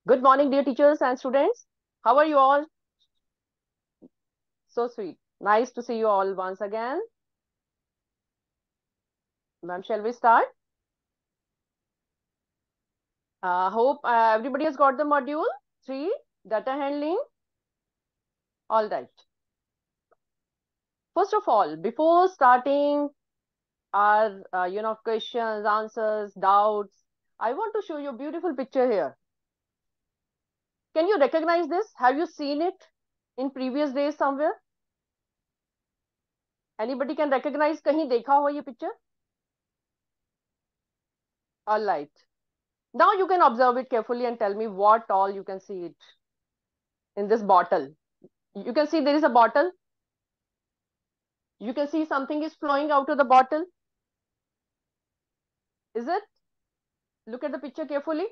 Good morning, dear teachers and students. How are you all? So sweet. Nice to see you all once again. Ma'am, shall we start? Hope everybody has got the module 3, data handling. All right. First of all, before starting our, questions, answers, doubts, I want to show you a beautiful picture here. Can you recognize this? Have you seen it in previous days somewhere? Anybody can recognize? कहीं देखा हो ये picture? All right. Now you can observe it carefully and tell me what all you can see it in this bottle. You can see there is a bottle. You can see something is flowing out of the bottle. Is it? Look at the picture carefully.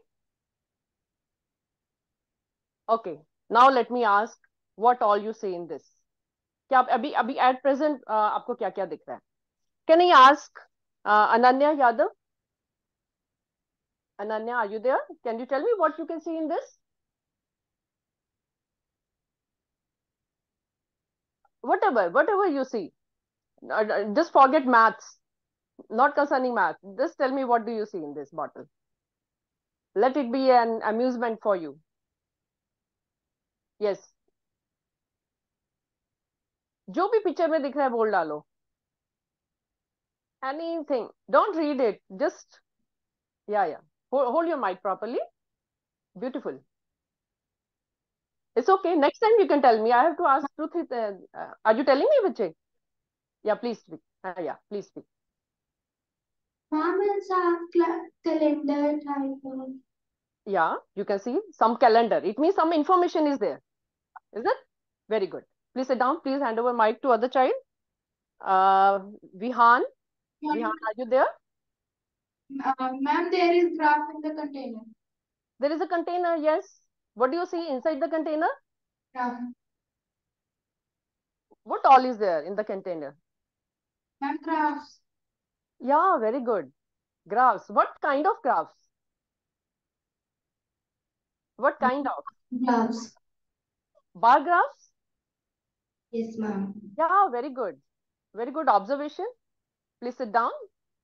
Okay. Now let me ask what all you see in this. क्या अभी अभी at present आपको क्या क्या दिख रहा है? Can I ask Ananya Yadav? Ananya, are you there? Can you tell me what you can see in this? Whatever you see. Just forget maths. Not concerning math. Just tell me what do you see in this bottle. Let it be an amusement for you. Yes. जो भी picture में दिख रहा है बोल डालो. Anything. Don't read it. Just yeah. Hold your mic properly. Beautiful. It's okay. Next time you can tell me. I have to ask two, three. Are you telling me, Vijay? Yeah, please speak. Yeah, please speak. Mom, it's a calendar type. Yeah, you can see some calendar. It means some information is there. Is it? Very good. Please sit down. Please hand over mic to other child. Vihan. Vihan, are you there? Ma'am, there is graph in the container. There is a container, yes. What do you see inside the container? Graph. What all is there in the container? Ma'am, graphs. Yeah, very good. Graphs. What kind of graphs? What kind of? Graphs. Bar graphs? Yes, ma'am. Yeah, very good. Very good observation. Please sit down.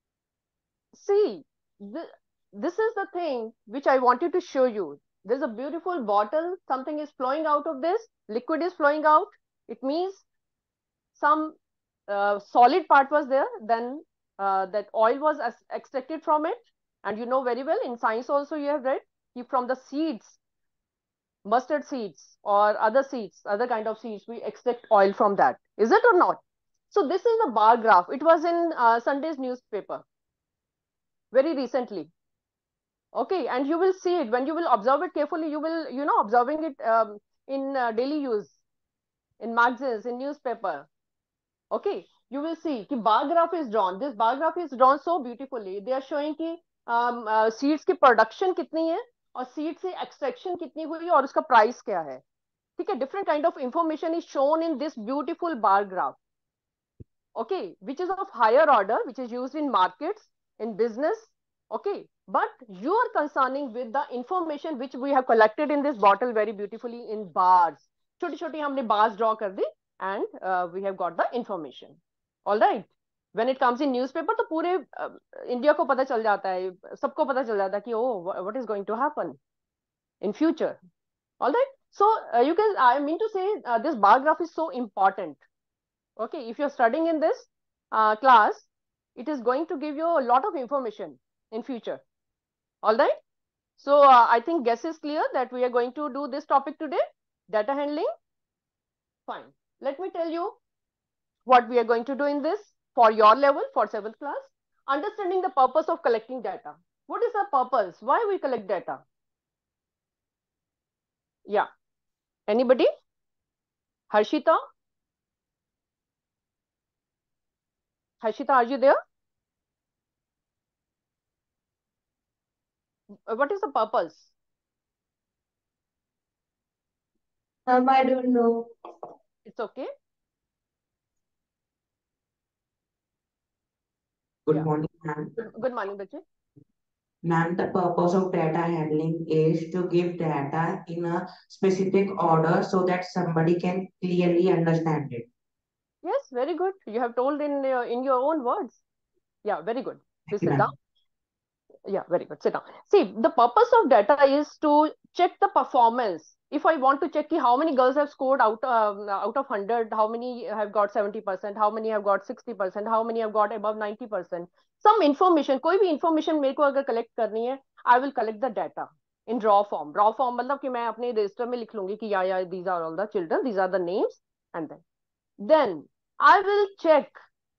See, this is the thing which I wanted to show you. There's a beautiful bottle. Something is flowing out of this. Liquid is flowing out. It means some solid part was there. Then that oil was extracted from it. And you know very well, in science also you have read, from the seeds, mustard seeds or other seeds, other kind of seeds, we extract oil from that. Is it or not? So this is the bar graph. It was in Sunday's newspaper very recently. Okay, and you will see it when you will observe it carefully. You will, observing it in daily use, in magazines, in newspaper. Okay, you will see कि bar graph is drawn. This bar graph is drawn so beautifully. They are showing कि seeds की production कितनी है और seed से extraction कितनी हुई और उसका price क्या है. ठीक है, different kind of information is shown in this beautiful bar graph. Okay, which is of higher order, which is used in markets, in business. Okay, but you are concerning with the information which we have collected in this bottle very beautifully in bars. छोटी छोटी हमने bars draw कर दी and we have got the information. All right. When it comes in newspaper, तो पूरे India को पता चल जाता है, सबको पता चल जाता है कि oh, what is going to happen in future. All right. So I mean to say this bar graph is so important. Okay, if you're studying in this class, it is going to give you a lot of information in future. All right. So I think guess is clear that we are going to do this topic today, data handling. Fine. Let me tell you what we are going to do in this for your level, for 7th class. Understanding the purpose of collecting data. What is the purpose? Why we collect data? Yeah. Anybody? Harshita? Harshita, are you there? What is the purpose? I don't know. It's okay. Good Yeah. morning, ma'am. Good morning, Bache. Ma'am, the purpose of data handling is to give data in a specific order so that somebody can clearly understand it. Yes, very good. You have told in your own words. Yeah, very good. Thank Please you, sit down. ma'am. Yeah, very good. Sit down. See, the purpose of data is to check the performance. If I want to check how many girls have scored out of 100, how many have got 70%, how many have got 60%, how many have got above 90%. Some information, कोई भी information मेरे को अगर collect करनी है, I will collect the data in raw form. Raw form मतलब कि मैं अपने register में लिख लूंगी कि yeah, these are all the children, these are the names, and then I will check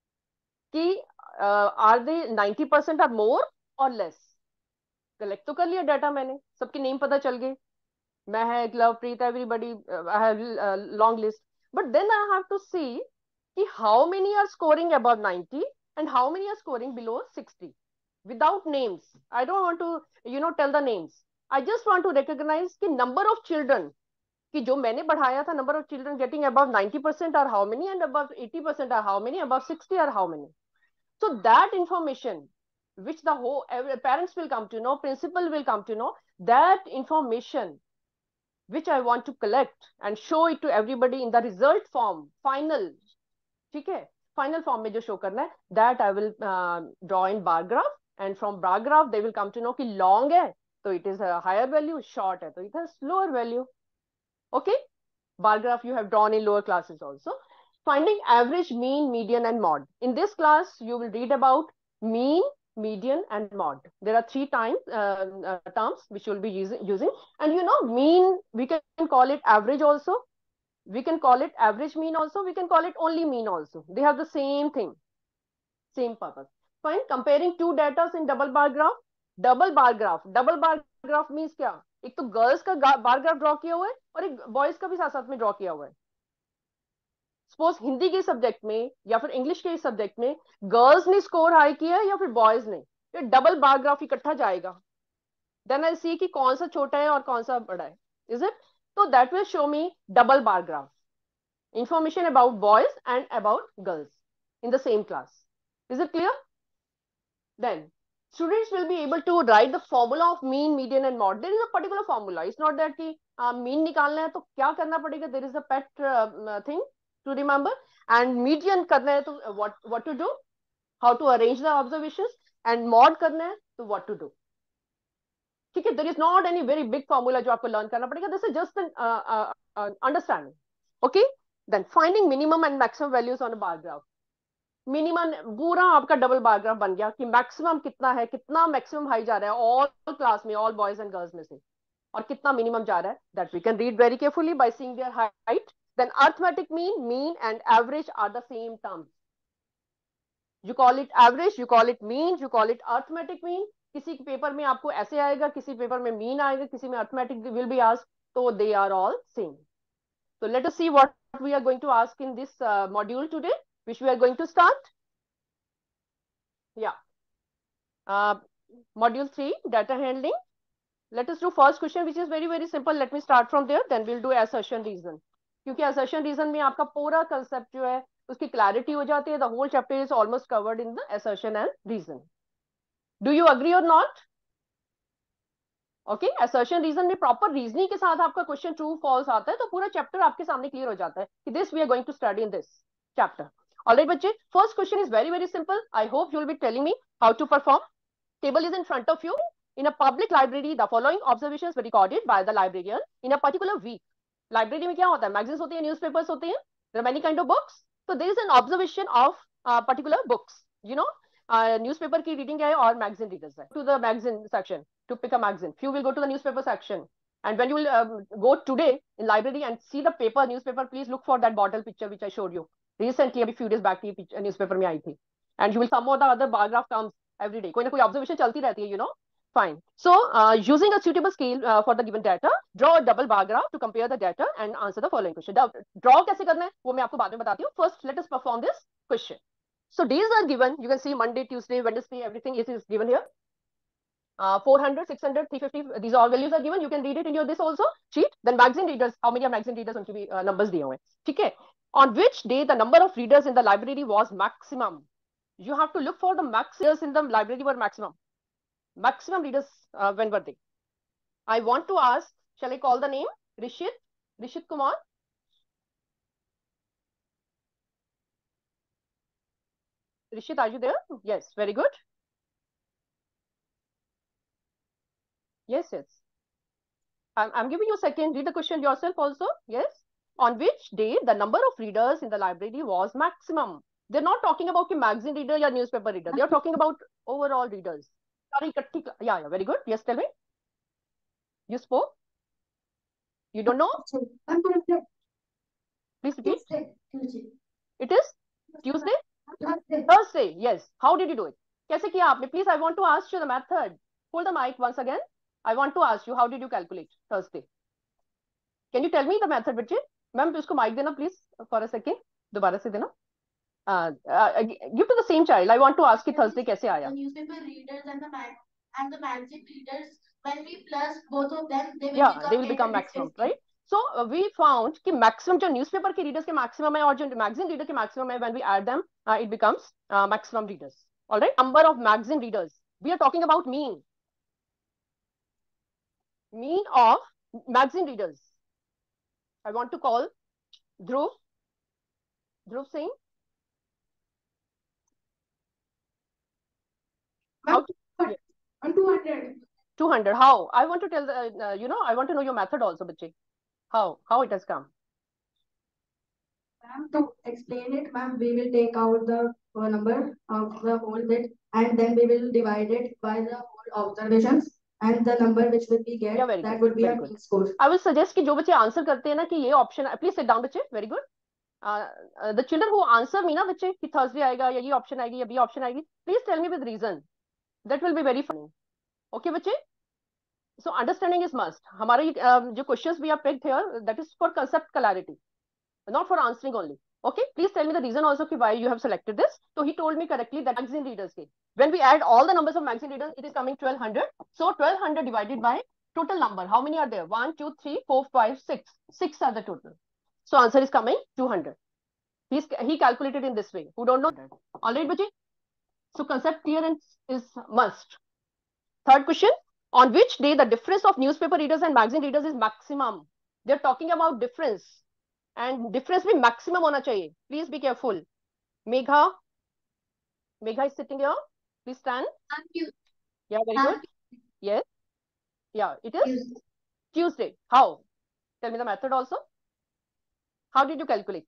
कि are they 90% or more or less. Collect तो कर लिया डाटा मैंने, सबके नेम पता चल गए, मैं है Lovepreet everybody, I have long list. But then I have to see कि how many are scoring above 90 and how many are scoring below 60 without names. I don't want to tell the names. I just want to recognize कि number of children कि जो मैंने बढ़ाया था, number of children getting above 90% are how many and above 80% are how many, above 60 are how many. So that information, which the whole parents will come to know, principal will come to know, that information which I want to collect and show it to everybody in the result form, final, ठीक है, final form में जो show करना है, that I will draw in bar graph, and from bar graph they will come to know कि long है, so it is a higher value, short है, so it has lower value. Okay, bar graph you have drawn in lower classes also. Finding average, mean, median, and mod. In this class, you will read about mean, median, and mod. There are three terms which you will be using. And mean, we can call it average also. We can call it average mean also. We can call it only mean also. They have the same thing, same purpose. Fine. Comparing two data in double bar graph. Double bar graph. Double bar graph means क्या? एक तो girls का bar graph draw किया हुआ है और एक boys का भी साथ साथ में ड्रॉ किया हुआ है. सपोज हिंदी के सब्जेक्ट में या फिर इंग्लिश के सब्जेक्ट में गर्ल्स ने स्कोर हाई किया है या फिर बॉयज ने, ये डबल बार ग्राफ इकट्ठा जाएगा. देन आई सी कि कौन सा छोटा है और कौन सा बड़ा है. Is it? तो that will show me double bar graph information about boys and about girls in the same class. Is it clear? Then students will be able to write the formula of mean, median, and mod. There is a particular formula. It's not that कि mean निकालना है तो क्या करना पड़ेगा. There is a pet thing to remember. And median करना है तो what to do, how to arrange the observations, and mod करना है तो what to do. ठीक है. There is not any very big formula जो आपको learn करना पड़ेगा. This is just an understanding. Okay. Then finding minimum and maximum values on a bar graph. Minimum पूरा आपका डबल बार ग्राफ बन गया कि मैक्सिमम कितना है, कितना मैक्सिमम हाई जा रहा है ऑल क्लास में, ऑल बॉयज एंड गर्ल्स में से, और कितना मिनिमम जा रहा है. That we can read very carefully by seeing their height. Then arithmetic mean, mean and average are the same terms. You call it average, you call it mean, you call it arithmetic mean. किसी paper में आपको ऐसे आएगा, किसी paper में mean आएगा, किसी में अरिथमेटिक विल बी आस्क्ड. तो they are all same. So let us see what we are going to ask in this module today, which we are going to start. Yeah. Module 3, data handling. Let us do first question, which is very, very simple. Let me start from there. Then we'll do assertion reason. क्योंकि assertion reason में आपका पूरा concept जो है उसकी clarity हो जाती है. The whole chapter is almost covered in the assertion and reason. Do you agree or not? Okay, assertion reason में proper reasoning के साथ आपका question true false आता है तो पूरा chapter आपके सामने clear हो जाता है कि this we are going to study in this chapter. Alright बच्चे, first question is very, very simple. I hope you will be telling me how to perform. Table is in front of you. In a public library, the following observations were recorded by the librarian in a particular week. Library में क्या होता है? Magazines होती है, newspapers होते हैं. There are many kind of books. So there is an observation of particular books. You know, newspaper की reading है और magazine readers है. To the magazine section to pick a magazine. Few will go to the newspaper section. And when you will go today in library and see the paper, newspaper, please look for that bottle picture which I showed you. Recently, अभी few days back ये newspaper में आई थी. And you will some of the other bar graph comes every day. कोई ना कोई observation चलती रहती है, you know. Fine. So, using a suitable scale for the given data, draw a double bar graph to compare the data and answer the following question. Draw कैसे करना है वो मैं आपको बाद में बताती हूँ. First, let us perform this question. So, days are given. You can see Monday, Tuesday, Wednesday, everything is given here. 400, 600, 350. These all values are given. You can read it in your this also sheet. Then magazine readers. How many are magazine readers? उनकी भी numbers दिए हुए हैं. ठीक है. On which day the number of readers in the library was maximum? You have to look for the max readers in the library were maximum. Maximum readers, when were they? I want to ask, shall I call the name? Rishit Kumar. Rishit, are you there? Yes, very good. Yes. I'm giving you a second. Read the question yourself also. Yes. On which day the number of readers in the library was maximum? They're not talking about the magazine reader or newspaper reader. They are talking about overall readers. Sorry, yeah, very good. Yes, tell me. You spoke? You don't know? Please repeat. Tuesday. It is Tuesday? Thursday. Yes. How did you do it? कैसे किया आपने? Please, I want to ask you the method. Hold the mic once again. I want to ask you, how did you calculate Thursday? Can you tell me the method, बच्चे? Ma'am उसको mic देना please for a second. दोबारा से देना. Give to the same child. I want to ask you Thursday कैसे आया? The newspaper readers and the magazine readers, when we plus both of them, they will become maximum, right? So we found कि maximum जो newspaper के readers के maximum है और जो magazine reader के maximum है, when we add them, it becomes maximum readers. All right. Number of magazine readers. We are talking about mean. Mean of magazine readers. I want to call Dhruv Singh. How? 200. 200. How? I want to tell the, I want to know your method also, bache. How it has come? Ma'am, to explain it, ma'am, we will take out the number of the whole bit and then we will divide it by the whole observations and the number which will be get, that would be a mean score. I will suggest कि जो बच्चे answer करते हैं ना कि ये option, please sit down बच्चे. Very good. The children who answer me ना बच्चे कि थर्सडे आएगा या ये ऑप्शन आएगी या बी ऑप्शन आएगी, please tell me with reason. That will be very funny. Okay बच्चे. So understanding is must. हमारे जो questions we have picked here, that is for concept clarity, not for answering only. Okay, please tell me the reason also why you have selected this. So he told me correctly that magazine readers के, when we add all the numbers of magazine readers, it is coming 1200. So 1200 divided by total number. How many are there? 1, 2, 3, 4, 5, 6. 6 are the total. So answer is coming 200. He calculated in this way. Who don't know? All right, bache. So concept clearance is must. Third question. On which day the difference of newspaper readers and magazine readers is maximum? They're talking about difference. And difference भी maximum होना चाहिए. Please be careful. Megha is sitting here. Please stand. Yeah, very good. Yes. Yeah, it is Tuesday. How? Tell me the method also. How did you calculate?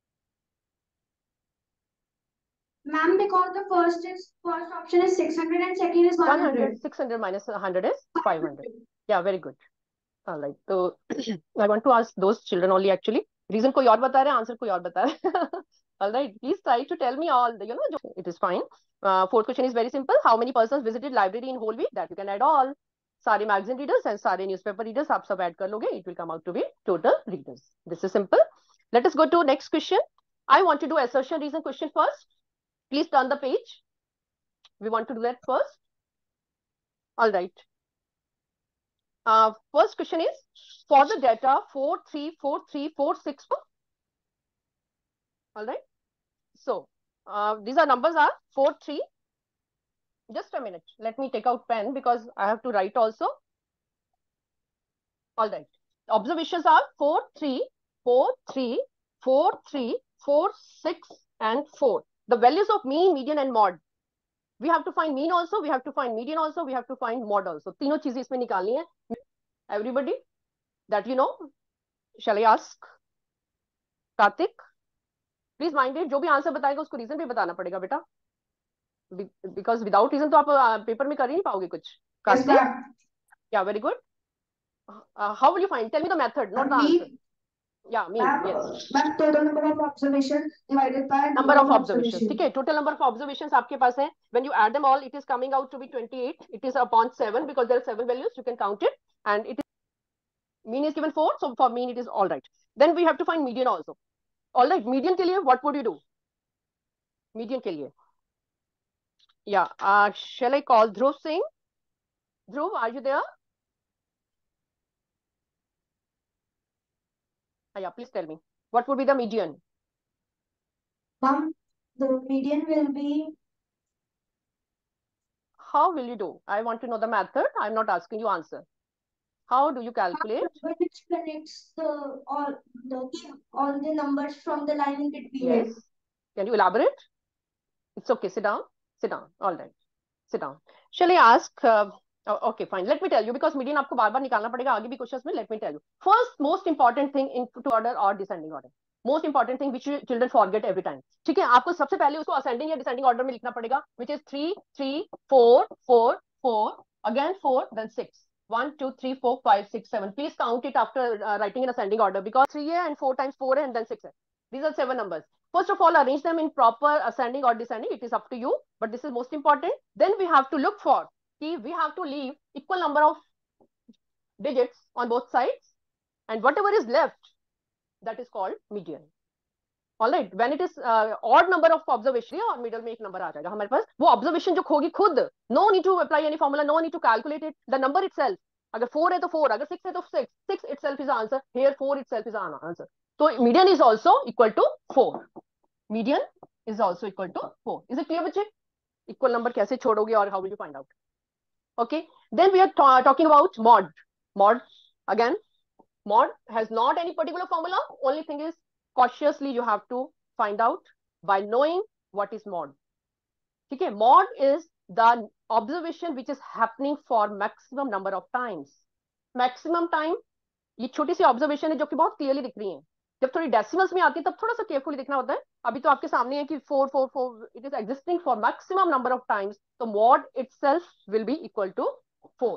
Ma'am, because the first option is 600 and second is 100. 600 minus 100 is 500. Yeah, very good. All right. So I want to ask those children only actually. Reason कोई और बता रहा है, answer कोई और बता रहा है. All right. Please try to tell me all. It is fine. Fourth question is very simple. How many persons visited library in whole week? That you can add all. सारे magazine readers and सारे newspaper readers आप सब add कर लोगे. It will come out to be total readers. This is simple. Let us go to next question. I want to do assertion reason question first. Please turn the page. We want to do that first. All right. First question is, for the data 4343464. All right. So these are numbers are 43. Just a minute. Let me take out pen because I have to write also. All right. Observations are 4, 3, 4, 3, 4, 3, 4, 6, and 4. The values of mean, median, and mod. We have to find mean also. We have to find median also. We have to find mod also. तीनों चीजें इसमें निकालनी है. Everybody that you know, shall I ask Karthik? Please mind it. जो भी answer बताएगा उसको reason भी बताना पड़ेगा बेटा. Because without reason तो आप पेपर में कर ही नहीं पाओगे कुछ. Karthik? Yeah, very good. How will you find? Tell me the method, not the answer. Yeah, mean. Yes. Ma'am, total number of observations divided by number of observations. ठीक है, total number of observations आपके पास है. When you add them all, it is coming out to be 28. It is upon 7 because there are 7 values. You can count it, and it is mean is given 4. So for mean it is all right. Then we have to find median also. All right, median के लिए what would you do? Median के लिए. Yeah. Shall I call Dhruv Singh? Dhruv, are you there? Yeah, please tell me. What would be the median? Ma'am, the median will be how will you do? I want to know the method. I'm not asking you answer. How do you calculate? Which connects all the numbers from the line in between. Yes. Can you elaborate? It's okay. Sit down. Sit down. All right. Sit down. Shall I ask? Okay, fine. Let me tell you, because median आपको बार बार निकालना पड़ेगा आगे भी questions में. Let me tell you. First, most important thing in order or descending order. Most important thing which children forget every time. ठीक है, आपको सबसे पहले उसको ascending या descending order में लिखना पड़ेगा, which is 3, 3, 4, 4, 4, again 4, then 6. 1, 2, 3, 4, 5, 6, 7. Please count it after writing in ascending order, because 3 है and 4 times 4 है and then 6 है. These are 7 numbers. First of all, arrange them in proper ascending or descending. It is up to you, but this is most important. Then we have to look for, we have to leave equal number of digits on both sides, and whatever is left, that is called median. All right. When it is odd number of observation, और middle में एक number आ जाएगा हमारे पास, वो observation जो खोगी खुद, no need to apply any formula, no need to calculate it. The number itself, अगर 4 है तो 4, अगर 6 है तो 6, 6 itself is the answer. Here 4 itself is the answer. So median is also equal to 4. Median is also equal to 4. Is it clear, बच्चे? Equal number कैसे छोड़ोगे और how will you find out? Okay. Then we are talking about mod. Mod, again, mod has not any particular formula. Only thing is, cautiously you have to find out by knowing what is mod. Okay. Mod is the observation which is happening for maximum number of times. Maximum time, ये छोटी सी observation है जो कि बहुत clearly दिख रही है. जब थोड़ी डेसिमल्स में आती है तब थोड़ा सा केयरफुली देखना होता है. अभी तो आपके सामने है कि 4 4 4 it is existing for maximum number of times, तो mode itself will be equal to 4.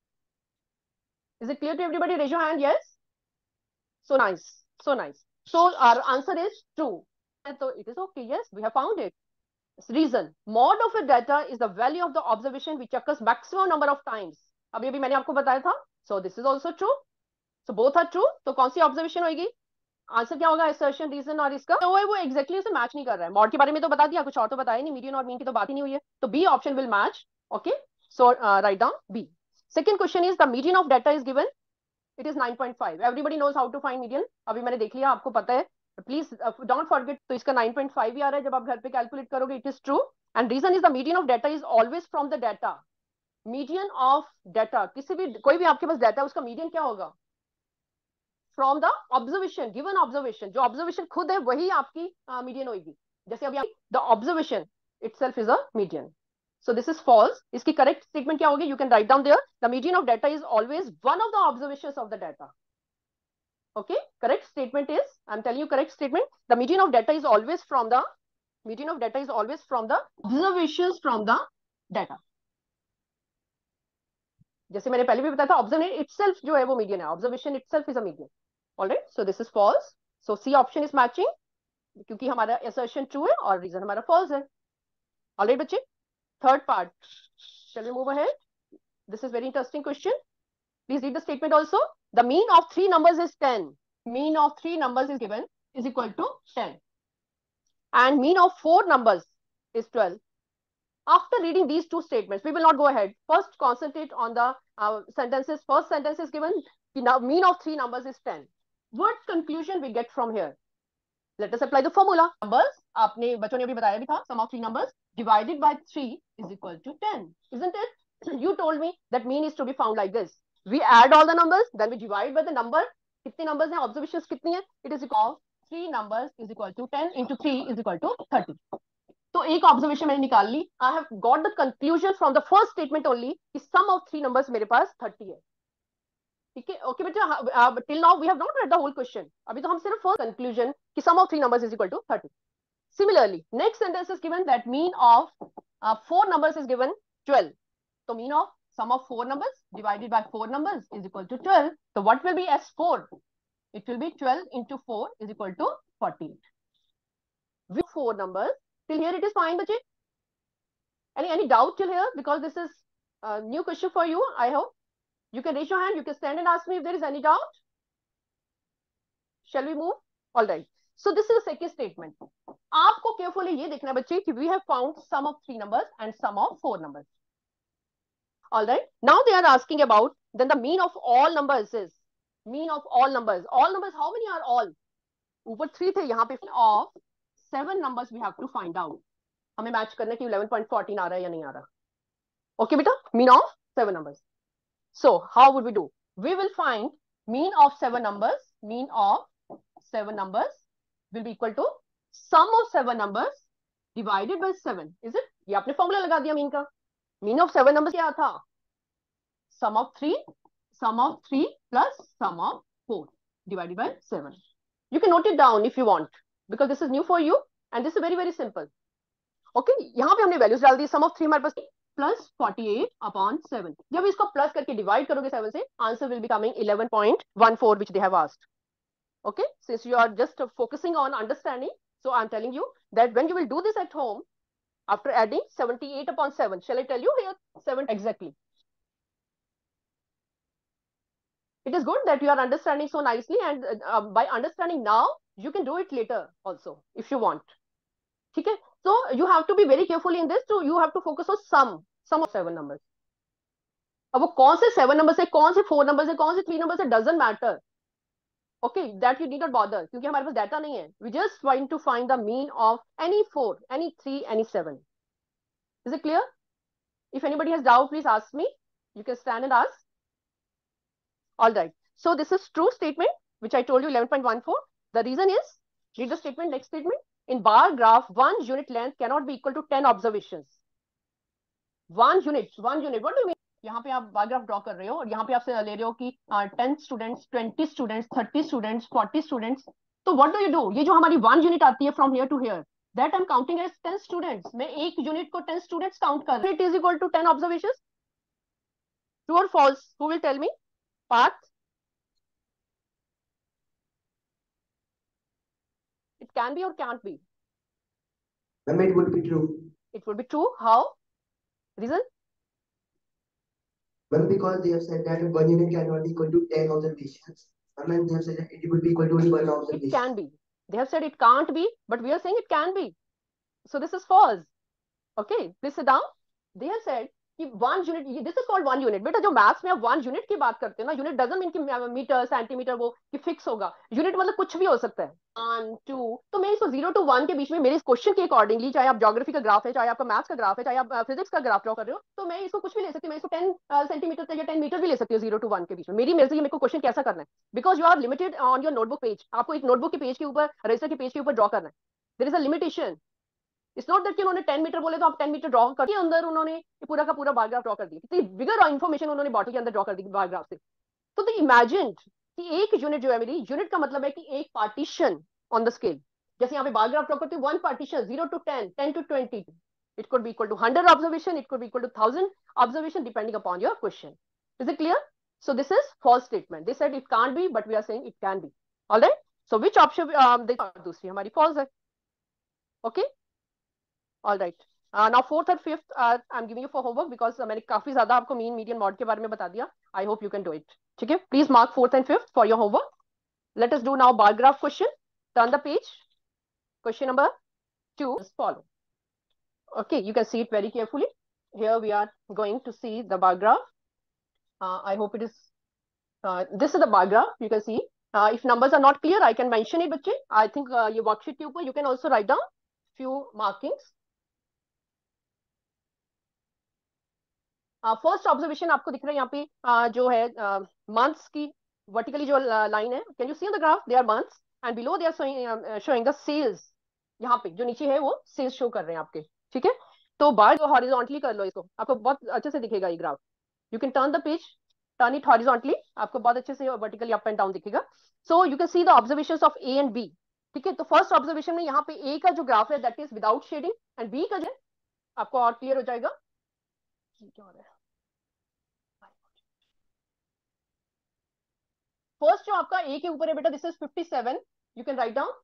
Is it clear to everybody? Raise your hand. Yes. So nice. So nice. So our answer is true. So it is okay. Yes, we have found it. Reason: mod of a data is the value of the observation which occurs maximum number of times. अभी अभी मैंने आपको बताया था. So this is also true. So both are true. तो कौन सी observation होगी? Answer क्या होगा? असर्शन, रीजन और इसका तो वो एग्जैक्टली उसे मैच नहीं कर रहा है. मॉड के बारे में तो बता दिया, कुछ और तो बताया नहीं. मीडियन और मीन की तो बात ही नहीं हुई है. तो B option will match. Okay, so right down B. Second question is the median of data is given. It is 9.5. Everybody knows how to find median. अभी मैंने देख लिया, आपको पता है. Please don't forget. तो इसका 9.5 ही आ रहा है जब आप घर पे कैलकुलेट करोगे. It is true. And reason is the median of data is always from the data. Median of data, किसी भी कोई भी आपके पास डाटा है उसका मीडियन क्या होगा? From the observation, given observation. जो ऑब्जर्वेशन खुद है वही आपकी मीडियन होगी. जैसे अभी the observation itself is a median. So this is false. इसकी करेक्ट स्टेटमेंट क्या होगी? You can write down there. The median of data is always one of the observations of the data. Okay, correct statement is, I'm telling you correct statement, the median of data is always from the observations from the data. जैसे मैंने पहले भी बताया था, observation itself जो है वो median है. Observation itself is a median. Alright, so this is false. So C option is matching, क्योंकि हमारा असर्शन ट्रू है और रीजन हमारा फॉल्स है. ऑलराइट बच्चे, third part. Shall we move ahead? This is very interesting question. Please read the statement also. The mean of 3 numbers is 10. Mean of 3 numbers is given is equal to 10. And mean of 4 numbers is 12. After reading these two statements, we will not go ahead. First, concentrate on the sentences. First sentence is given, mean of 3 numbers is 10. What conclusion we get from here? Let us apply the formula. Numbers, आपने बच्चों ने अभी बताया भी था, sum of 3 numbers divided by 3 is equal to 10. Isn't it? You told me that mean is to be found like this. We add all the numbers, then we divide by the number. कितने numbers हैं? Observations कितनी है? It is equal 3 numbers is equal to 10 into 3 is equal to 30. तो एक observation मैंने निकाल ली. I have got the conclusion from the first statement only कि sum of 3 numbers मेरे पास 30 है. ठीक है, ओके बेटा. Till now we have not read the whole question. अभी तो हम सिर्फ first conclusion कि sum of 3 numbers is equal to 30. Similarly, next sentence is given that mean of 4 numbers is given 12. So mean of sum of 4 numbers divided by 4 numbers is equal to 12. So what will be S4? It will be 12 into 4 is equal to 48. With 4 numbers, till here it is fine, bache? Any doubt till here? Because this is a new question for you, I hope. You can raise your hand, you can stand and ask me if there is any doubt. Shall we move? All right. So this is the second statement. आपको carefully ये देखना बच्चे कि we have found sum of 3 numbers and sum of 4 numbers. All right. Now they are asking about then the mean of all numbers is mean of all numbers. All numbers, how many are all? ऊपर 3 थे, यहाँ पे of 7 numbers we have to find out. हमें match करना कि 11.14 आ रहा है या नहीं आ रहा. Okay, beta, mean of 7 numbers. So how would we do? We will find mean of 7 numbers. Mean of 7 numbers will be equal to sum of 7 numbers divided by 7. Is it? ये आपने formula लगा दिया mean का. Mean of 7 numbers क्या था? Sum of 3 plus sum of 4 divided by 7. You can note it down if you want, because this is new for you and this is very very simple. Okay, यहाँ पे हमने values डाल दी. सम of 3 हमारे पास plus 48/7. जब इसको plus करके divide करोगे 7 से, answer will be coming 11.14 which they have asked. Okay, since you are just focusing on understanding, so I'm telling you that when you will do this at home, after adding 78/7, shall I tell you here 7 exactly? It is good that you are understanding so nicely, and by understanding now, you can do it later also if you want. Okay, so you have to be very careful in this. So you have to focus on sum of 7 numbers. अब वो कौन से 7 numbers है, कौन से 4 numbers है, कौन से 3 numbers है, doesn't matter. Okay, that you need not bother, क्योंकि हमारे पास डाटा नहीं है. We just trying to find the mean of any 4, any 3, any 7. Is it clear? If anybody has doubt, please ask me. You can stand and ask. All right. So this is true statement, which I told you 11.14. The reason is, read the statement, next statement. In bar graph, 1 unit length cannot be equal to 10 observations. 1 unit. What do you mean? यहाँ पे आप bar graph draw कर रहे हो और यहाँ पे आपसे ले रहे हो कि 10 स्टूडेंट्स, 20 स्टूडेंट्स, 30 स्टूडेंट्स, 40 स्टूडेंट्स. तो व्हाट डू यू डू? ये जो हमारी 1 यूनिट आती है from here to here, that I am counting as 10 students. मैं एक यूनिट को 10 स्टूडेंट्स काउंट कर रहा हूं. It is equal to 10 observations. True और false? Who will tell me? Parth? It can be or can't be? Ma'am, it would be true. It would be true. How? Reason? Well, because they have said that 1 unit cannot be equal to 10 observations. And they have said that it would be equal to only 1 observation. It can be. They have said it can't be, but we are saying it can be. So this is false. Okay, please sit down. They have said कि 1 unit, this is called 1 unit. बेटा जो maths में आप 1 unit की बात करते हो ना, यूनिट डजंट मीन कि मीटर, सेंटीमीटर वो कि फिक्स होगा. यूनिट मतलब कुछ भी हो सकता है. 1, 2. तो मैं इसको 0 to 1 के बीच में मेरे क्वेश्चन के अकॉर्डिंगली, चाहे आप ज्योग्राफी का ग्राफ है, चाहे आपका मैथ्स का ग्राफ है, चाहे आप फिजिक्स का ग्राफ ड्रॉ कर रहे हो, तो मैं इसको कुछ भी ले सकती हूँ. मैं इसको 10 सेंटीमीटर या 10 मीटर भी ले सकती हूँ 0 to 1 के बीच में. मेरी मर्जी है मेरे को क्वेश्चन कैसा करना है, because you are limited on your notebook page. आपको एक नोटबुक के पेज के ऊपर, रजिस्टर के पेज के ऊपर ड्रॉ करना है. There is a limitation. It's not that कि उन्होंने 10 मीटर बोले तो आप 10 मीटर ड्रॉ कर दिए, अंदर उन्होंने पूरा का पूरा बार ग्राफ ड्रॉ कर दिया. कितनी बिगर इन्फॉर्मेशन उन्होंने बॉटल के अंदर ड्रॉ कर दी बार ग्राफ से. तो इमेजिन कि एक यूनिट जो है मेरी, यूनिट का मतलब है कि एक पार्टीशन ऑन द स्केल. जैसे यहाँ पे बार ग्राफ ड्रॉ करते हैं, 1 partition, 0 to 10, 10 to 20. It could be equal to 100 observation, it could be equal to 1000 observation, depending upon your question. Is it clear? So this is false statement. They said it can't be, but we are saying it can be. All right. So which option? दूसरी हमारी false है. Okay. All right. Now fourth and fifth, I'm giving you for homework because मैंने काफी ज्यादा आपको mean, median, mod के बारे में बता दिया. I hope you can do it. ठीक है? Please mark fourth and fifth for your homework. Let us do now bar graph question. Turn the page. Question number 2 is follow. Okay, you can see it very carefully. Here we are going to see the bar graph. I hope it is. This is the bar graph. You can see. If numbers are not clear, I can mention it, बच्चे. I think ये worksheet के ऊपर you can also write down few markings. First observation आपको दिख रहा है यहाँ पे, जो है मंथ्स की वर्टिकली जो लाइन है. Can you see on the graph? They are months and below they are showing the sales. यहाँ पे जो नीचे है वो सेल्स शो कर रहे हैं आपके. ठीक है? तो बार जो हॉरिजॉन्टली कर लो इसको, आपको बहुत अच्छे से दिखेगा ये graph. You can turn the page, turn it horizontally, आपको बहुत अच्छे से वर्टिकली अप एंड डाउन दिखेगा. So you can see the observations of A and B. ठीक है? तो फर्स्ट ऑब्जर्वेशन में यहाँ पे ए का जो ग्राफ है that is without shading, and B का जो है आपको और क्लियर हो जाएगा. क्या हो रहा है? फर्स्ट जो आपका ए के ऊपर है बेटा, this is 57. You can write down.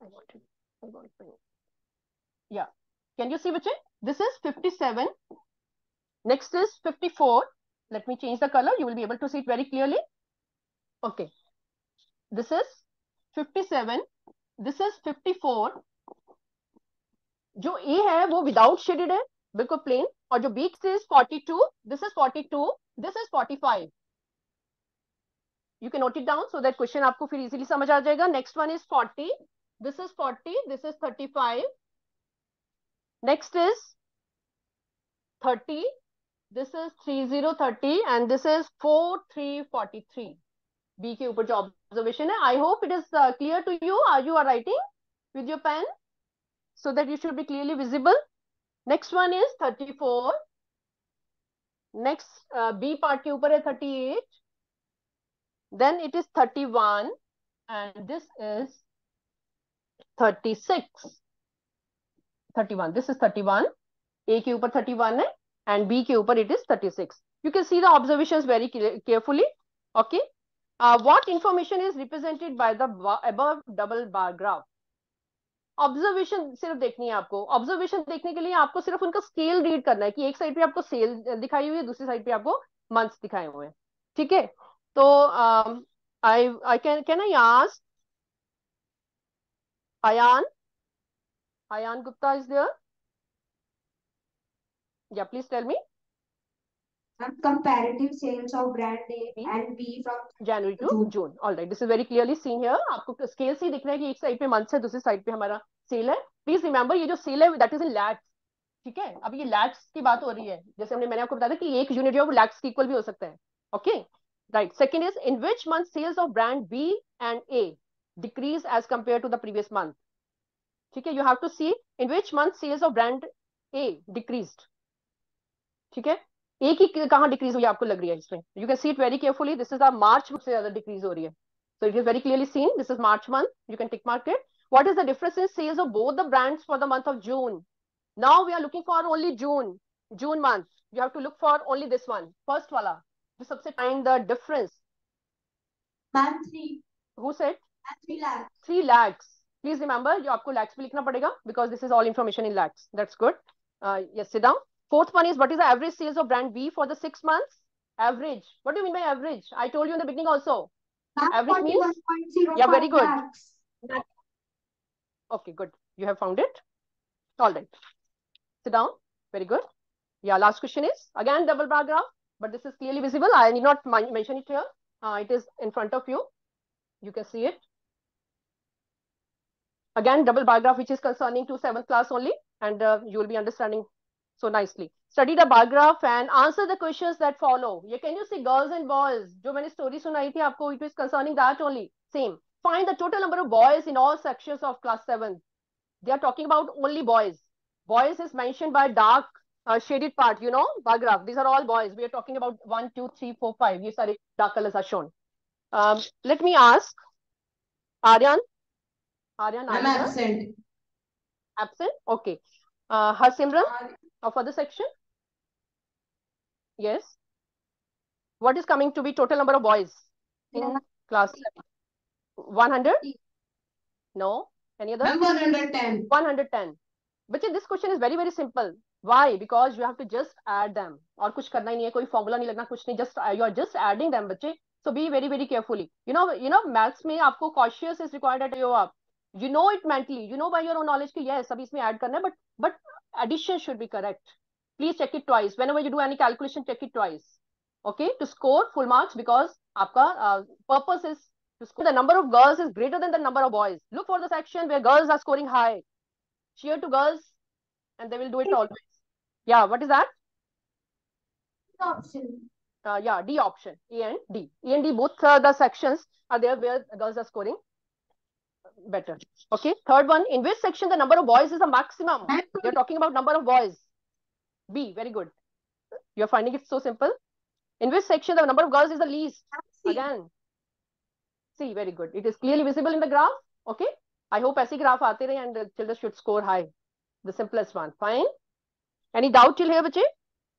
या कैन यू सी बच्चे? This is 57. Next is 54. Let me change the color. You will be able to see it very clearly. Okay. This is 57. This is 54. जो A है वो without shaded है, बिल्कुल plain. और जो B is 42. This is 42. This is 45. You can note it down so that question आपको फिर easily समझ आ जाएगा. Next one is 40. This is 40. This is 35. Next is 30. This is 3030 and this is 4343. B के ऊपर जो observation है. I hope it is clear to you. You are writing with your pen so that you should be clearly visible. Next one is 34. Next B part के ऊपर है 38. Then it is 31 and this is 36. 31. This is 31. A के ऊपर 31 है and B के ऊपर it is 36. You can see the observations very carefully. Okay. What information is represented by the above double bar graph? Observation सिर्फ देखनी है आपको. Observation देखने के लिए आपको सिर्फ उनका स्केल रीड करना है कि एक साइड पे आपको सेल दिखाई हुई है, दूसरी साइड पे आपको मंथ्स दिखाए हुए हैं. ठीक है. तो I can I ask Ayan Gupta is there? Yeah, please tell me. Comparative sales of brand A and B from January to June. All right, this is very clearly seen here. आपको scale से दिख रहा है कि एक side पे months है, दूसरी साइड पे हमारा सेल है. प्लीज रिमेंबर ये जो सेल है दैट इज इन लैक्स. ठीक है. अब ये लैक्स की बात हो रही है. जैसे मैंने आपको बताया कि एक यूनिट जो है वो लैक्स की इक्वल भी हो सकता है. Okay right. Second is in which month sales of brand B and A decrease as compare to the previous month. ठीक है. You have to see in which month sales of brand A decreased. ठीक है. एक ही कहां decrease हुई आपको लग रही है इसमें. You can see it very carefully. This is the March से ज्यादा डिक्रीज हो रही है. So it is very clearly seen. This is March month. You can tick mark it. What is the difference in sales of both the brands for the month of June? Now we are looking for only June month. You have to look for only this one, first वाला जो सबसे find the difference. Ma'am 3. Who said 3 lakhs? 3 lakhs. Please remember जो आपको लैक्स भी लिखना पड़ेगा because this is all information in lakhs. That's good. Yes, sit down. Fourth one is what is the average sales of brand B for the 6 months? Average. What do you mean by average? I told you in the beginning also. Average means 41.05 yeah, very good. lakhs. Okay, good. You have found it. All right. Sit down. Very good. Yeah, last question is again double bar graph, but this is clearly visible. I need not mention it here. It is in front of you. You can see it. Again, double bar graph, which is concerning to 7th class only, and you will be understanding so nicely. Study the bar graph and answer the questions that follow. Yeah, can you see girls and boys? जो मैंने story सुनाई थी आपको, it is concerning that only. Same. Find the total number of boys in all sections of class 7. They are talking about only boys. Boys is mentioned by dark shaded part, you know, bar graph. These are all boys. We are talking about 1, 2, 3, 4, 5. These are dark colors are shown. Let me ask Aryan. Aryan, I'm absent. Absent? Okay. Harsimran of other section? Yes. What is coming to be total number of boys in class 7? 100? No. Any other? 110. 110. But this question is very, very simple. Why? Because you have to just add them. और कुछ करना ही नहीं है, कोई formula नहीं लगना, कुछ नहीं. Just you are just adding them, बच्चे. So be very, very carefully. You know, maths में आपको cautious is required at you up. You know it mentally. You know by your own knowledge कि yes, अभी इसमें add करना है, but addition should be correct. Please check it twice. Whenever you do any calculation, check it twice. Okay, to score full marks because आपका purpose is to score. The number of girls is greater than the number of boys. Look for the section where girls are scoring high. Cheer to girls, and they will do it always. Yeah, what is that? Option. Yeah, D option. A and D. A and D, both the sections are there where girls are scoring better. Okay. Third one, in which section the number of boys is the maximum? They're talking about number of boys. B, very good. You're finding it so simple. In which section the number of girls is the least? Again. C, very good. It is clearly visible in the graph. Okay. I hope ऐसी graph आते रहे and the children should score high. The simplest one. Fine. Any doubt till here, बच्चे?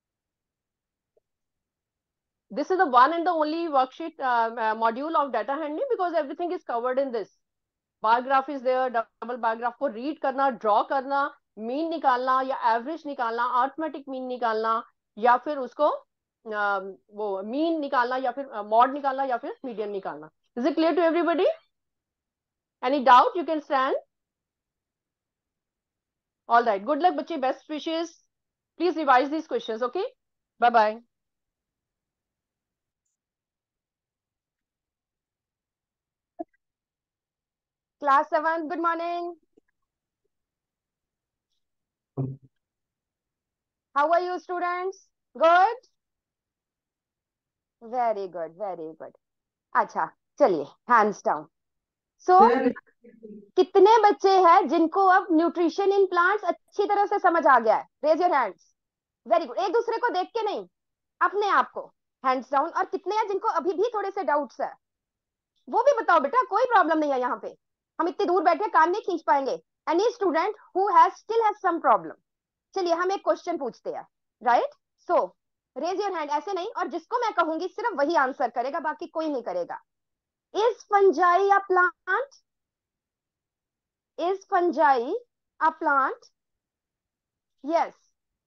This is the one and the only worksheet module of data handling because everything is covered in this. Bar graph is there, double bar graph को read करना, draw करना, mean निकालना या average निकालना, arithmetic mean निकालना या फिर उसको वो mean निकालना या फिर mod निकालना या फिर median निकालना. Is it clear to everybody? Any doubt? You can stand. All right. Good luck, बच्चे. Best wishes. Please revise these questions. Okay. Bye bye. Class 7, good morning. How are you, students? Good, very good, very good. अच्छा, चलिए hands down. सो कितने बच्चे हैं जिनको अब nutrition in plants अच्छी तरह से समझ आ गया है? Raise your hands. Very good. एक दूसरे को देख के नहीं, अपने आप को। Hands down. और कितने हैं जिनको अभी भी थोड़े से डाउट्स है? वो भी बताओ बेटा, कोई प्रॉब्लम नहीं है यहाँ पे। हम इतनी दूर बैठे कान नहीं खींच पाएंगे। Any student who has still has some problem. चलिए हम एक क्वेश्चन पूछते हैं, right? So raise your hand, ऐसे नहीं, और जिसको मैं कहूंगी सिर्फ वही आंसर करेगा, बाकी कोई नहीं करेगा। Is fungi a plant? Is fungi a plant? Yes.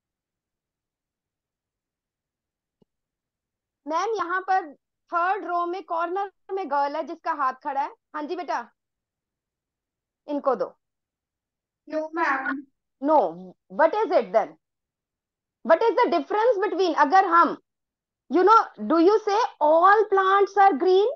Ma'am यहाँ पर थर्ड रो में कॉर्नर में गर्ल है जिसका हाथ खड़ा है। हाँ जी बेटा, इनको दो। No ma'am. No, what is it then? What is the difference between, अगर हम do you say all plants are green?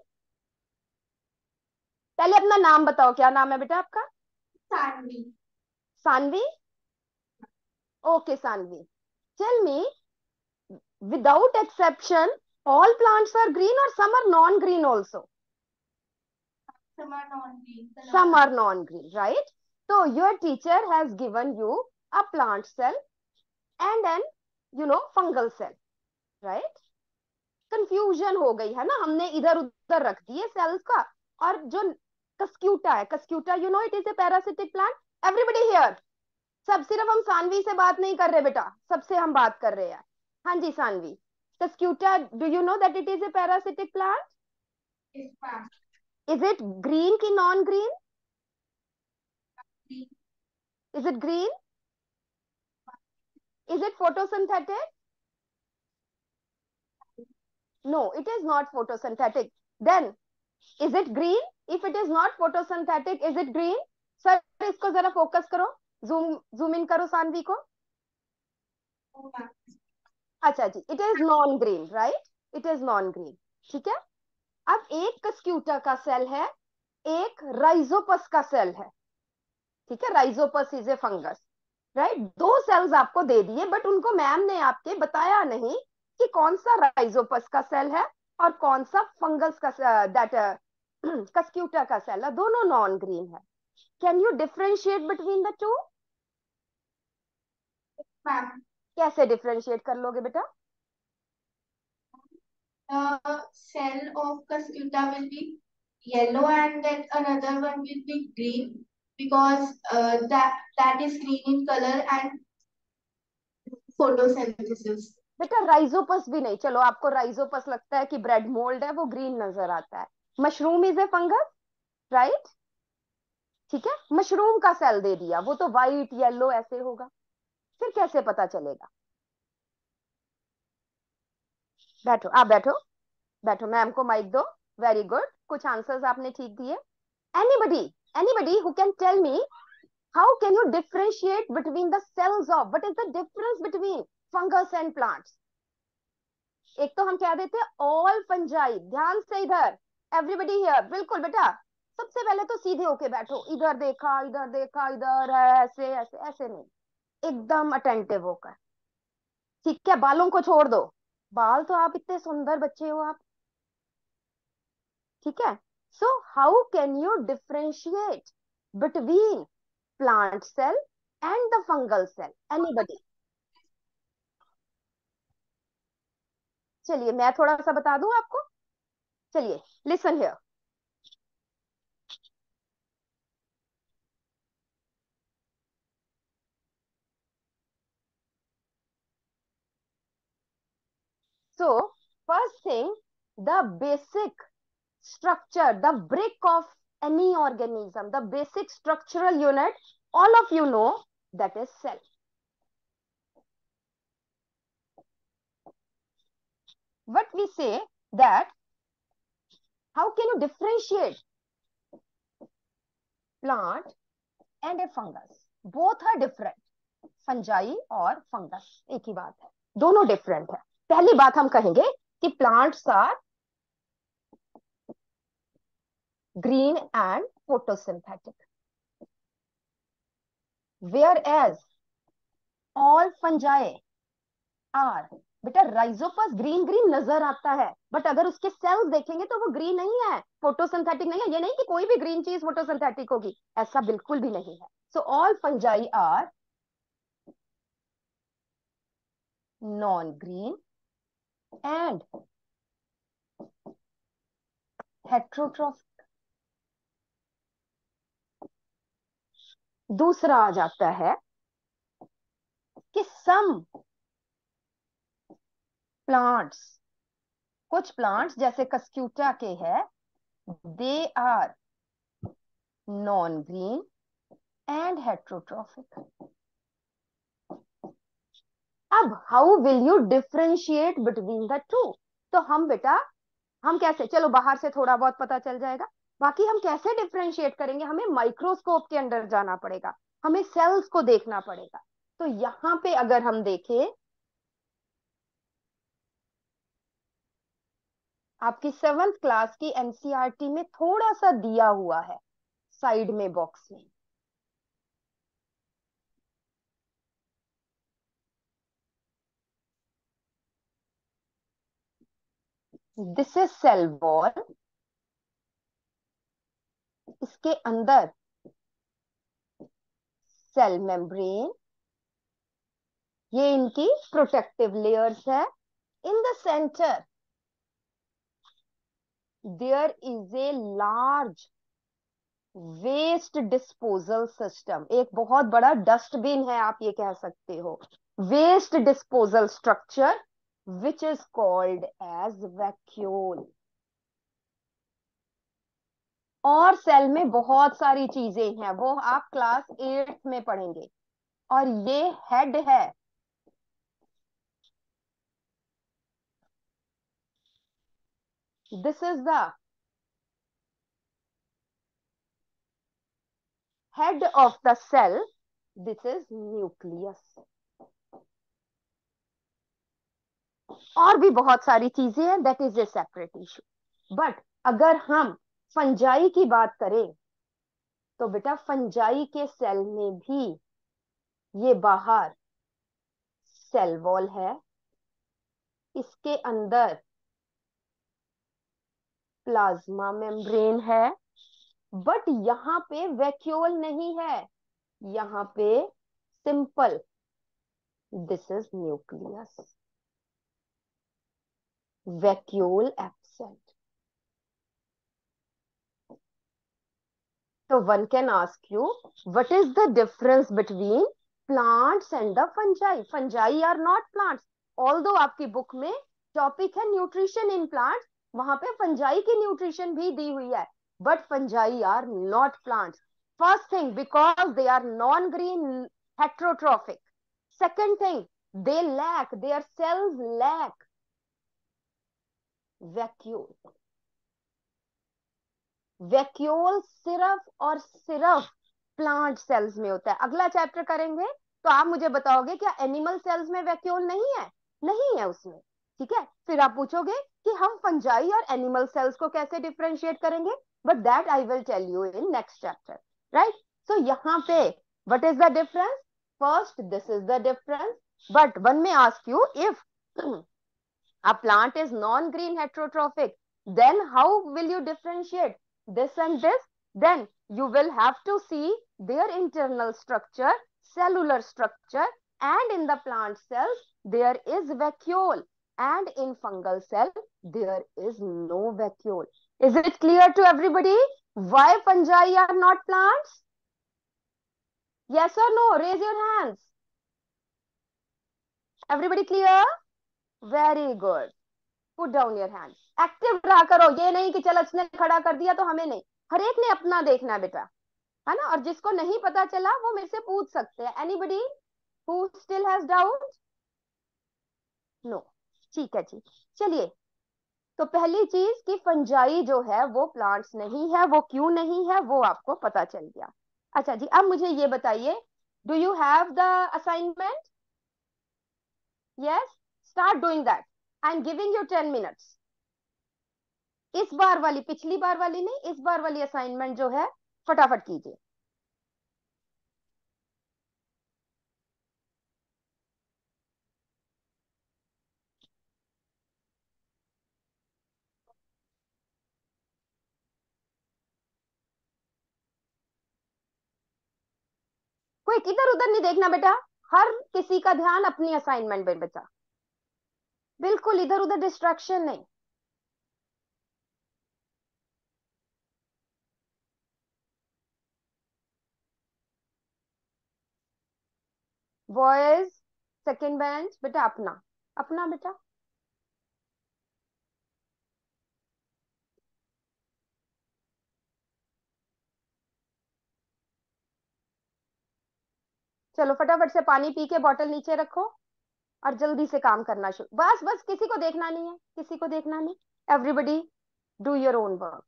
पहले अपना नाम बताओ, क्या नाम है बेटा आपका? Saanvi. Saanvi? Okay Saanvi, tell me, without exception, all plants are green or some are non-green also? Some are non-green. Some are non-green, right? So your teacher has given you a plant cell and an fungal cell, right? Confusion हो गई है ना, हमने इधर उधर रख दिए sales का। और जो कस्क्यूटा है, cuscuta it is a parasitic plant. Everybody here, सब, सिर्फ हम सानवी से बात नहीं कर रहे बेटा, सबसे हम बात कर रहे हैं। हाँ जी Saanvi, cuscuta, do you know that it is a parasitic plant? Yes, ma'am. Is it green की non green? Green. Is it green? Is it photosynthetic? No, it is not photosynthetic. Then is it green? If it is not photosynthetic, is it green? Sir इसको जरा focus करो, zoom in करो सानवी को। No, ma'am. अच्छा जी, it is non green, right? It is non green, ठीक है। अब एक कस्क्यूटा का सेल है, एक राइजोपस का सेल है, ठीक है। Rhizopus is a fungus, right? दो सेल्स आपको दे दिए, बट उनको मैम ने आपके बताया नहीं कि कौन सा राइजोपस का सेल है और कौन सा फंगस का, दैट कस्क्यूटा का सेल है। दोनों नॉन ग्रीन है। Can you differentiate between the two? Ma'am. कैसे डिफरेंशिएट कर लोगे बेटा? The cell of Cuscuta will be yellow and then another one will be green because that is green in color and photosynthesis. बेटा rhizopus भी नहीं, चलो आपको Rhizopus लगता है कि ब्रेड मोल्ड है, वो ग्रीन नजर आता है। Mushroom is a fungus, right? ठीक है, मशरूम का सेल दे दिया, वो तो व्हाइट येलो ऐसे होगा, फिर कैसे पता चलेगा? बैठो, आप बैठो, बैठो, मैम को माइक दो। वेरी गुड, कुछ आंसर्स आपने ठीक दिए। Anybody, anybody who can tell me, how can you differentiate between the cells of, what is the difference between fungus and plants? एक तो हम कह देते हैं ऑल फंजाई, ध्यान से इधर, एवरीबडी हियर, बिल्कुल बेटा। सबसे पहले तो सीधे होके बैठो, इधर देखा, इधर देखा, इधर है, ऐसे ऐसे ऐसे नहीं, एकदम अटेंटिव होकर, ठीक है। बालों को छोड़ दो, बाल तो आप इतने सुंदर बच्चे हो आप, ठीक है। So how can you differentiate between plant cell and the fungal cell? Anybody? चलिए मैं थोड़ा सा बता दूं आपको, चलिए listen here. So first thing, the basic structure, the brick of any organism, the basic structural unit, all of you know, that is cell. What we say that, how can you differentiate plant and a fungus? Both are different. Fungi और fungus एक ही बात है, दोनों different है। पहली बात हम कहेंगे कि plants are green and photosynthetic, whereas all fungi are बेटा राइजोपस ग्रीन ग्रीन नजर आता है, बट अगर उसके सेल्स देखेंगे तो वो ग्रीन नहीं है, फोटोसिंथेटिक नहीं है। ये नहीं कि कोई भी ग्रीन चीज फोटोसिंथेटिक होगी, ऐसा बिल्कुल भी नहीं है। So all fungi are non green and heterotrophic. दूसरा आ जाता है कि सम प्लांट्स, कुछ प्लांट्स जैसे कस्क्यूटा के है, they are non green and heterotrophic. अब how will you differentiate between the two? तो हम बेटा, हम कैसे, चलो बाहर से थोड़ा बहुत पता चल जाएगा, बाकी हम कैसे डिफरेंशिएट करेंगे? हमें माइक्रोस्कोप के अंदर जाना पड़ेगा, हमें सेल्स को देखना पड़ेगा। तो यहां पे अगर हम देखें, आपकी 7th क्लास की एनसीईआरटी में थोड़ा सा दिया हुआ है साइड में बॉक्स में। दिस इज सेल वॉल, इसके अंदर सेल मेम्ब्रेन, ये इनकी प्रोटेक्टिव लेयर्स है। In the centre there is a large waste disposal system, एक बहुत बड़ा डस्टबिन है, आप ये कह सकते हो। Waste disposal structure which is called as vacuole. और सेल में बहुत सारी चीजें हैं, वो आप क्लास 8 में पढ़ेंगे। और ये हेड है, this is the head of the cell, this is nucleus. और भी बहुत सारी चीजें हैं, that is a separate issue. But अगर हम फंजाई की बात करें, तो बेटा फंजाई के सेल में भी ये बाहर सेल वॉल है, इसके अंदर प्लाज्मा मेम्ब्रेन है, बट यहां पे वैक्यूल नहीं है, यहां पे simple, this is nucleus, vacuole absent. तो one can ask you, what is the difference between plants and the fungi? Fungi are not plants, although आपकी बुक में टॉपिक है न्यूट्रिशन इन प्लांट्स, वहां पे फंजाई की न्यूट्रिशन भी दी हुई है, but fungi are not plants. First thing, because they are non green heterotrophic. Second thing, they lack, their cells lack vacuole। Vacuole सिर्फ और सिर्फ प्लांट सेल्स में होता है। अगला चैप्टर करेंगे तो आप मुझे बताओगे क्या एनिमल सेल्स में वैक्यूल नहीं है? नहीं है उसमें, ठीक है। फिर आप पूछोगे कि हम फंजाई और एनिमल सेल्स को कैसे डिफरेंशिएट करेंगे, but that I will tell you in next chapter, right. So यहाँ पे what is the difference? First, this is the difference, but one may ask you, if a plant is non-green heterotrophic, then how will you differentiate this and this? Then you will have to see their internal structure, cellular structure, and in the plant cells there is vacuole, and in fungal cell there is no vacuole. Is it clear to everybody why fungi are not plants? Yes or no? Raise your hands. Everybody clear? Very good. Put down your hand. Active रहा करो, ये नहीं कि चल उसने खड़ा कर दिया तो हमें नहीं, हर एक ने अपना देखना है बेटा, है ना। और जिसको नहीं पता चला वो मेरे से पूछ सकते हैं। Anybody who still has doubt? No, ठीक है जी। चलिए, तो पहली चीज कि फंजाई जो है वो प्लांट्स नहीं है, वो क्यों नहीं है वो आपको पता चल गया। अच्छा जी, अब मुझे ये बताइए, do you have the assignment? Yes, start doing that. I am giving you 10 minutes. इस बार वाली, पिछली बार वाली नहीं, इस बार वाली असाइनमेंट जो है फटाफट कीजिए। कोई इधर उधर नहीं देखना बेटा, हर किसी का ध्यान अपनी असाइनमेंट में बचा, बिल्कुल इधर उधर डिस्ट्रैक्शन नहीं। बॉयज सेकंड बेंच बेटा, अपना अपना बेटा। चलो फटाफट से पानी पी के बॉटल नीचे रखो और जल्दी से काम करना शुरू। बस बस, किसी को देखना नहीं है, किसी को देखना नहीं। Everybody do your own work.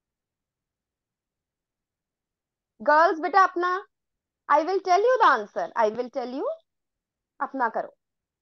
Girls बेटा अपना, I will tell you the answer, I will tell you, अपना करो।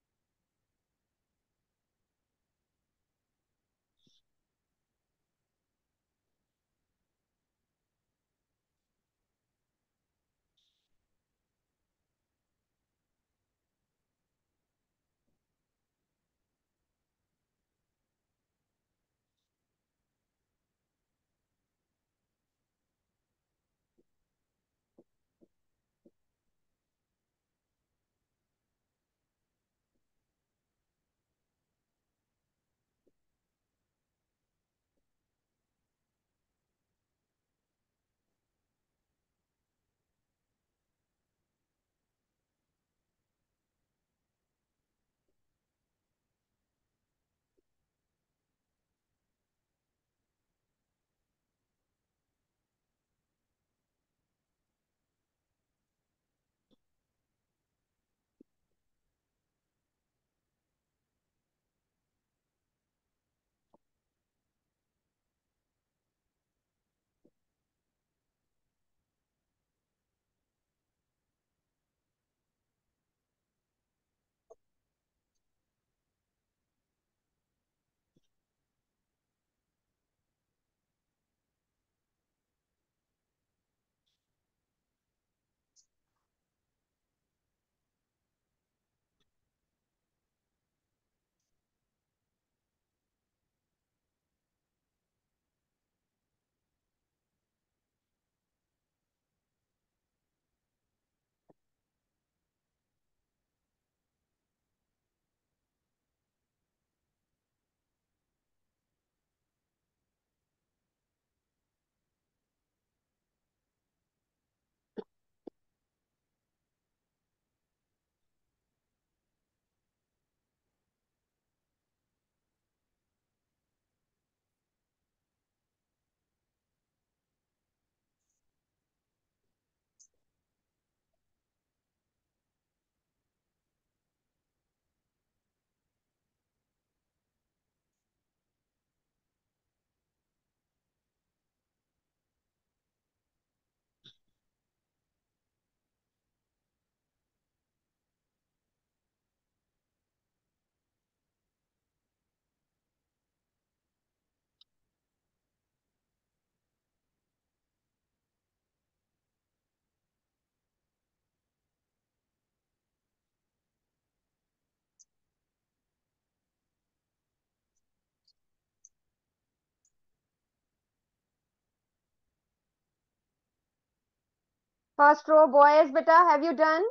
फर्स्ट रो बॉयज बेटा, हैव यू डन?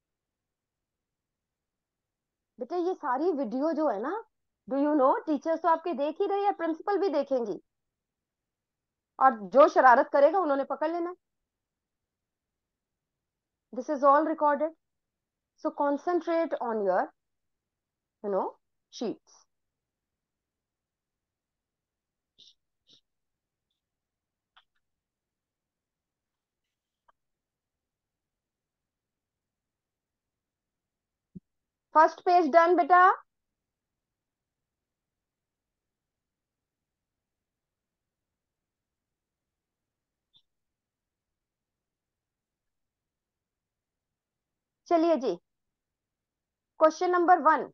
बेटा ये सारी वीडियो जो है ना, डू यू नो, टीचर्स तो आपके देख ही रही है, प्रिंसिपल भी देखेंगी, और जो शरारत करेगा उन्होंने पकड़ लेना। This is all recorded, so concentrate on your sheets. First page done बेटा। चलिए जी, question number 1,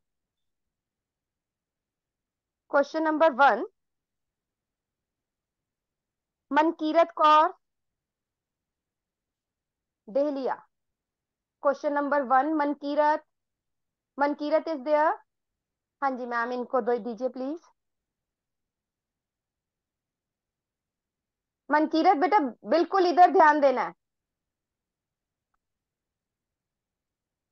question number 1, Mankirat Kaur Dehlia. Question number 1, Mankirat, Mankirat is there? हाँ जी मैम, इनको दो दीजिए प्लीज। मनकीरत बेटा बिल्कुल इधर ध्यान देना है।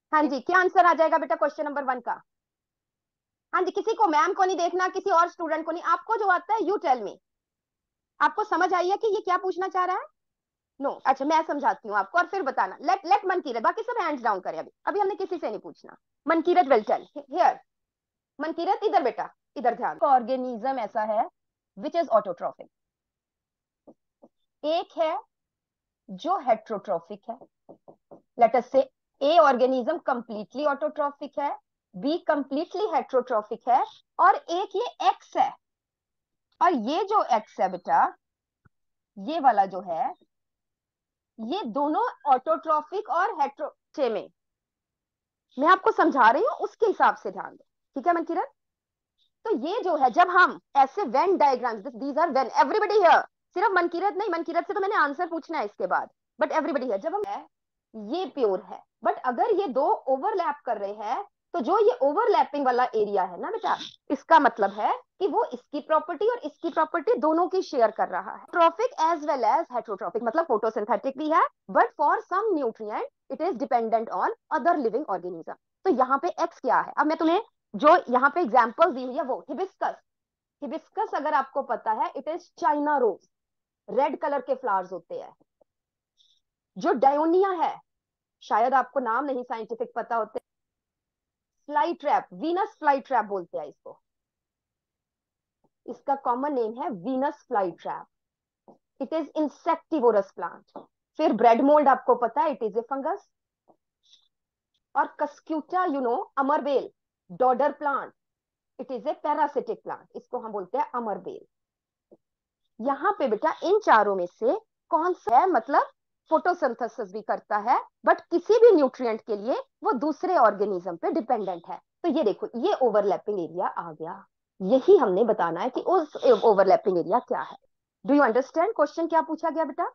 हाँ जी, क्या आंसर आ जाएगा बेटा क्वेश्चन नंबर 1 का? हाँ जी, किसी को, मैम को नहीं देखना, किसी और स्टूडेंट को नहीं, आपको जो आता है यू टेल मी। आपको समझ आई है कि ये क्या पूछना चाह रहा है? नो अच्छा, मैं समझाती हूँ आपको और फिर बताना। लेट मनकीरत, बाकी सब हैंड्स डाउन करें। अभी अभी हमने किसी से नहीं पूछना। Mankirat will tell here. Mankirat इधर बेटा, इधर ध्यान। ऑर्गेनिज्म ऐसा है विच इज ऑटोट्रॉफिक, एक है जो हेट्रोट्रॉफिक है। Let us say a organism completely autotrophic है, बी कंप्लीटली हेट्रोट्रॉफिक है, और एक ये एक्स है। और ये जो एक्स है बेटा, ये वाला जो है, ये दोनों ऑटोट्रॉफिक और हेट्रो में, मैं आपको समझा रही हूं, उसके हिसाब से ध्यान दो। ठीक है मनकीरत? तो ये जो है, जब हम ऐसे Venn diagrams, these are Venn, everybody here, सिर्फ मनकीरत नहीं, मनकीरत से तो मैंने आंसर पूछना है इसके बाद, बट एवरीबडी है। जब हम है, ये प्योर है, बट अगर ये दो ओवरलैप कर रहे हैं, तो जो ये ओवरलैपिंग वाला एरिया है ना बेटा, इसका मतलब है कि वो इसकी प्रॉपर्टी और इसकी प्रॉपर्टी दोनों की शेयर कर रहा है। Trophic as well as heterotrophic, मतलब फोटोसिंथेटिक भी है, but for some nutrient it is dependent on other living organism. तो यहाँ पे एक्स क्या है? अब मैं तुम्हें जो यहाँ पे एग्जांपल दी हुई है, वो हिबिस्कस। हिबिस्कस अगर आपको पता है, it is China rose, red colour के फ्लावर्स होते हैं। जो डायोनिया है, शायद आपको नाम नहीं साइंटिफिक पता होते, fly trap, Venus fly trap बोलते हैं इसको, इसका कॉमन नेम है Venus fly trap. It is insectivorous plant. फिर ब्रेड मोल्ड आपको पता है, इट इज ए फंगस। और कस्क्यूटा, यू नो, अमरबेल, dodder plant, it is a parasitic plant, इसको हम बोलते हैं अमरबेल। यहाँ पे बेटा इन चारों में से कौन सा है, मतलब फोटोसिंथेसिस भी करता है, बट किसी भी न्यूट्रिएंट के लिए वो दूसरे ऑर्गेनिज्म पे डिपेंडेंट है। तो ये देखो, ये ओवरलैपिंग एरिया आ गया। यही हमने बताना है कि उस ओवरलैपिंग एरिया क्या है। डू यू अंडरस्टैंड क्वेश्चन क्या पूछा गया बेटा?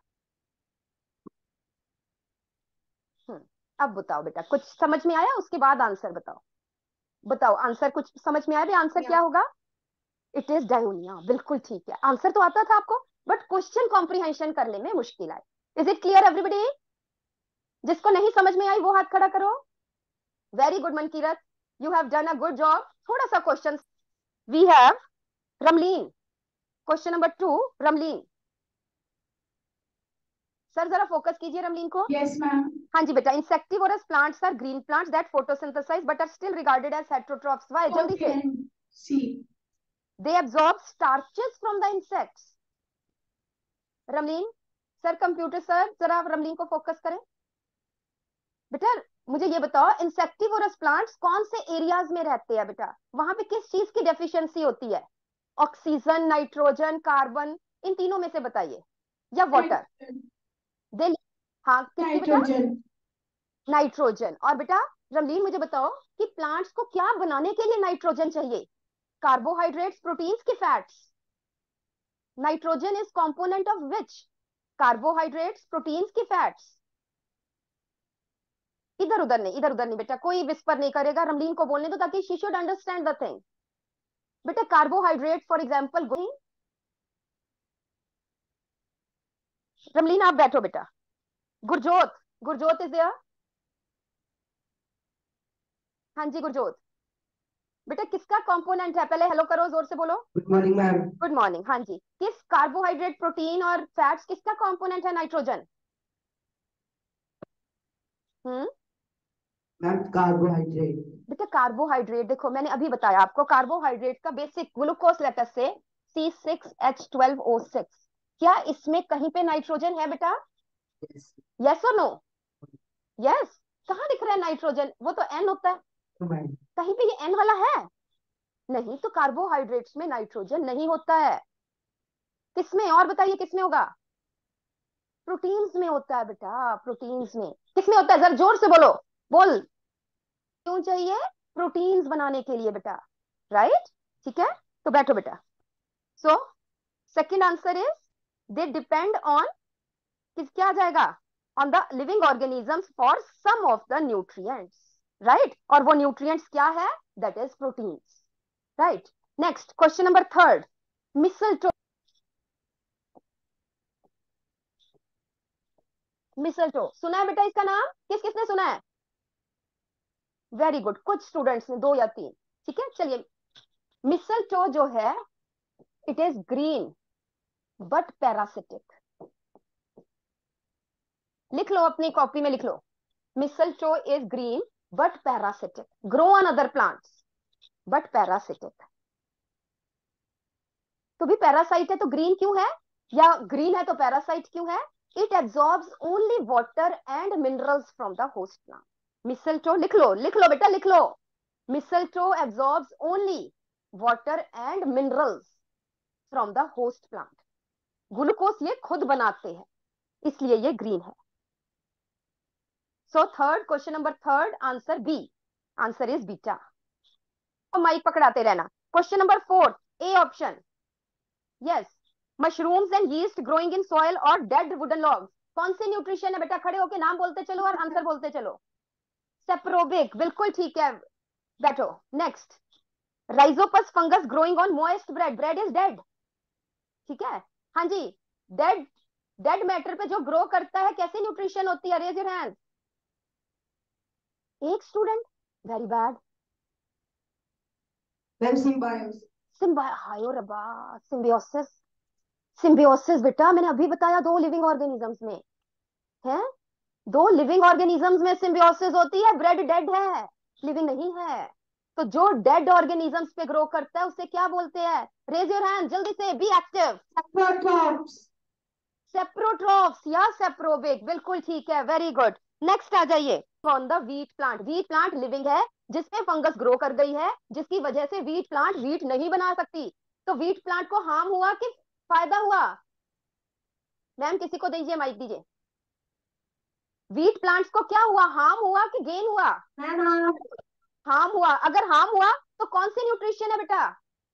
अब बताओ बेटा, कुछ समझ में आया? उसके बाद आंसर बताओ। बताओ आंसर कुछ समझ में आया? आंसर क्या होगा? It is dionaea. बिल्कुल ठीक है, आंसर तो आता था आपको, बट क्वेश्चन कॉम्प्रिहेंशन करने में मुश्किल आई। Is it clear everybody? जिसको नहीं समझ में आई वो हाथ खड़ा करो। Very good Mankirat, you have done a good job. थोड़ा सा question we have Ramleen, question number 2, Ramleen. Sir जरा फोकस कीजिए रमलीन को। Yes ma'am. हाँ जी बेटा, insectivorous plants are green plants that photosynthesize but are still regarded as heterotrophs. Why? जल्दी से। See, they absorb starches from the insects. Ramleen sir, computer sir, जरा आप रमलीन को फोकस करें। बेटा मुझे ये बताओ, इंसेक्टिवोरस प्लांट्स कौन से एरियाज में रहते हैं बेटा? वहां पे किस चीज की डेफिशिएंसी होती है? ऑक्सीजन, नाइट्रोजन, कार्बन, इन तीनों में से बताइए, या वाटर? दे, हाँ किसकी बेटा? नाइट्रोजन। नाइट्रोजन। और बेटा रमलीन मुझे बताओ कि प्लांट्स को क्या बनाने के लिए नाइट्रोजन चाहिए? कार्बोहाइड्रेट्स, प्रोटीन्स की fats? Nitrogen is component of which? Carbohydrates, proteins की फैट्स? इधर उधर नहीं, इधर उधर नहीं बेटा, कोई विस्पर नहीं करेगा। रमलीन को बोलने दो ताकि she should understand the thing. बेटा कार्बोहाइड्रेट फॉर एग्जांपल, रमलीन आप बैठो बेटा। Gurjot, Gurjot is there? हाँ जी गुरजोत बेटा, किसका कंपोनेंट है? पहले हेलो करो, जोर से बोलो। Good morning ma'am. Good morning. हाँ जी, किस कार्बोहाइड्रेट, प्रोटीन और फैट्स, किसका कंपोनेंट है नाइट्रोजन? Ma'am carbohydrate. बेटा कार्बोहाइड्रेट, देखो मैंने अभी बताया आपको, कार्बोहाइड्रेट का बेसिक ग्लूकोज लेटर से C6H12O6। क्या इसमें कहीं पे नाइट्रोजन है बेटा? यस और नो? यस। कहाँ दिख रहा है नाइट्रोजन? वो तो N होता है, कहीं पे ये N वाला है? नहीं, तो कार्बोहाइड्रेट्स में नाइट्रोजन नहीं होता है। किसमें? और बताइए किसमें होगा? प्रोटीन्स में होता है बेटा, प्रोटीन्स में। किसमें होता है? जरा जोर से बोलो, बोल। क्यों चाहिए? प्रोटीन्स बनाने के लिए बेटा, राइट? ठीक है, तो बैठो बेटा। So second answer is they depend on, किस क्या आ जाएगा? On the living organisms for some of the nutrients, right? और वो न्यूट्रिएंट्स क्या है? That is proteins, right? Next question number 3, mistletoe. Mistletoe सुना है बेटा इसका नाम? किसने सुना है? वेरी गुड, कुछ स्टूडेंट्स ने 2 या 3, ठीक है। चलिए, मिसलटो जो है it is green but parasitic. लिख लो, अपनी कॉपी में लिख लो, mistletoe is green but parasitic, grow on other plants but parasitic. तो भी पैरासाइट है तो ग्रीन क्यों है, या ग्रीन है तो पैरासाइट क्यों है? It absorbs only water and minerals from the host plant. Mistletoe लिख लो बेटा, लिख लो, mistletoe absorbs only water and minerals from the host plant. Glucose ये खुद बनाते हैं, इसलिए ये ग्रीन है। So third, question number third, answer B, answer is बीटा। और माइक पकड़ाते रहना। Question number fourth, A option, yes, mushrooms and yeast growing in soil और डेड वुडन लॉग्स। कौन सी न्यूट्रिशन है बेटा? खड़े होके नाम बोलते चलो और आंसर बोलते चलो। सेप्रोबिक, बिल्कुल ठीक है, बैठो। Next, rhizopus fungus growing on moist bread, bread is dead, ठीक है, हाँ जी, डेड, डेड मैटर पे जो ग्रो करता है, कैसी न्यूट्रिशन होती है? Raise your hand. एक student, very bad. Symbiosis, symbiosis बेटा मैंने अभी बताया, 2 लिविंग ऑर्गेनिजम्स में है, 2 लिविंग ऑर्गेनिजम्स में सिम्बियोसिस होती है। ब्रेड डेड है, लिविंग नहीं है, तो जो डेड ऑर्गेनिजम्स पे ग्रो करता है उसे क्या बोलते हैं? रेज योर हैंड, जल्दी से, बी एक्टिव। सेप्रोट्रॉप्स या सेप्रोबिक, बिल्कुल ठीक है, वेरी गुड। नेक्स्ट आ जाइए, on the wheat plant. Wheat plant living है जिसमें फंगस ग्रो कर गई है, जिसकी वजह से व्हीट प्लांट व्हीट नहीं बना सकती। तो व्हीट प्लांट को हार्म हुआ कि फायदा हुआ? मैम किसी को दीजिए, माइक दीजिए। व्हीट प्लांट्स को क्या हुआ, हार्म हुआ कि गेन हुआ? हार्म हुआ। अगर हार्म हुआ तो कौन सी न्यूट्रिशन है बेटा,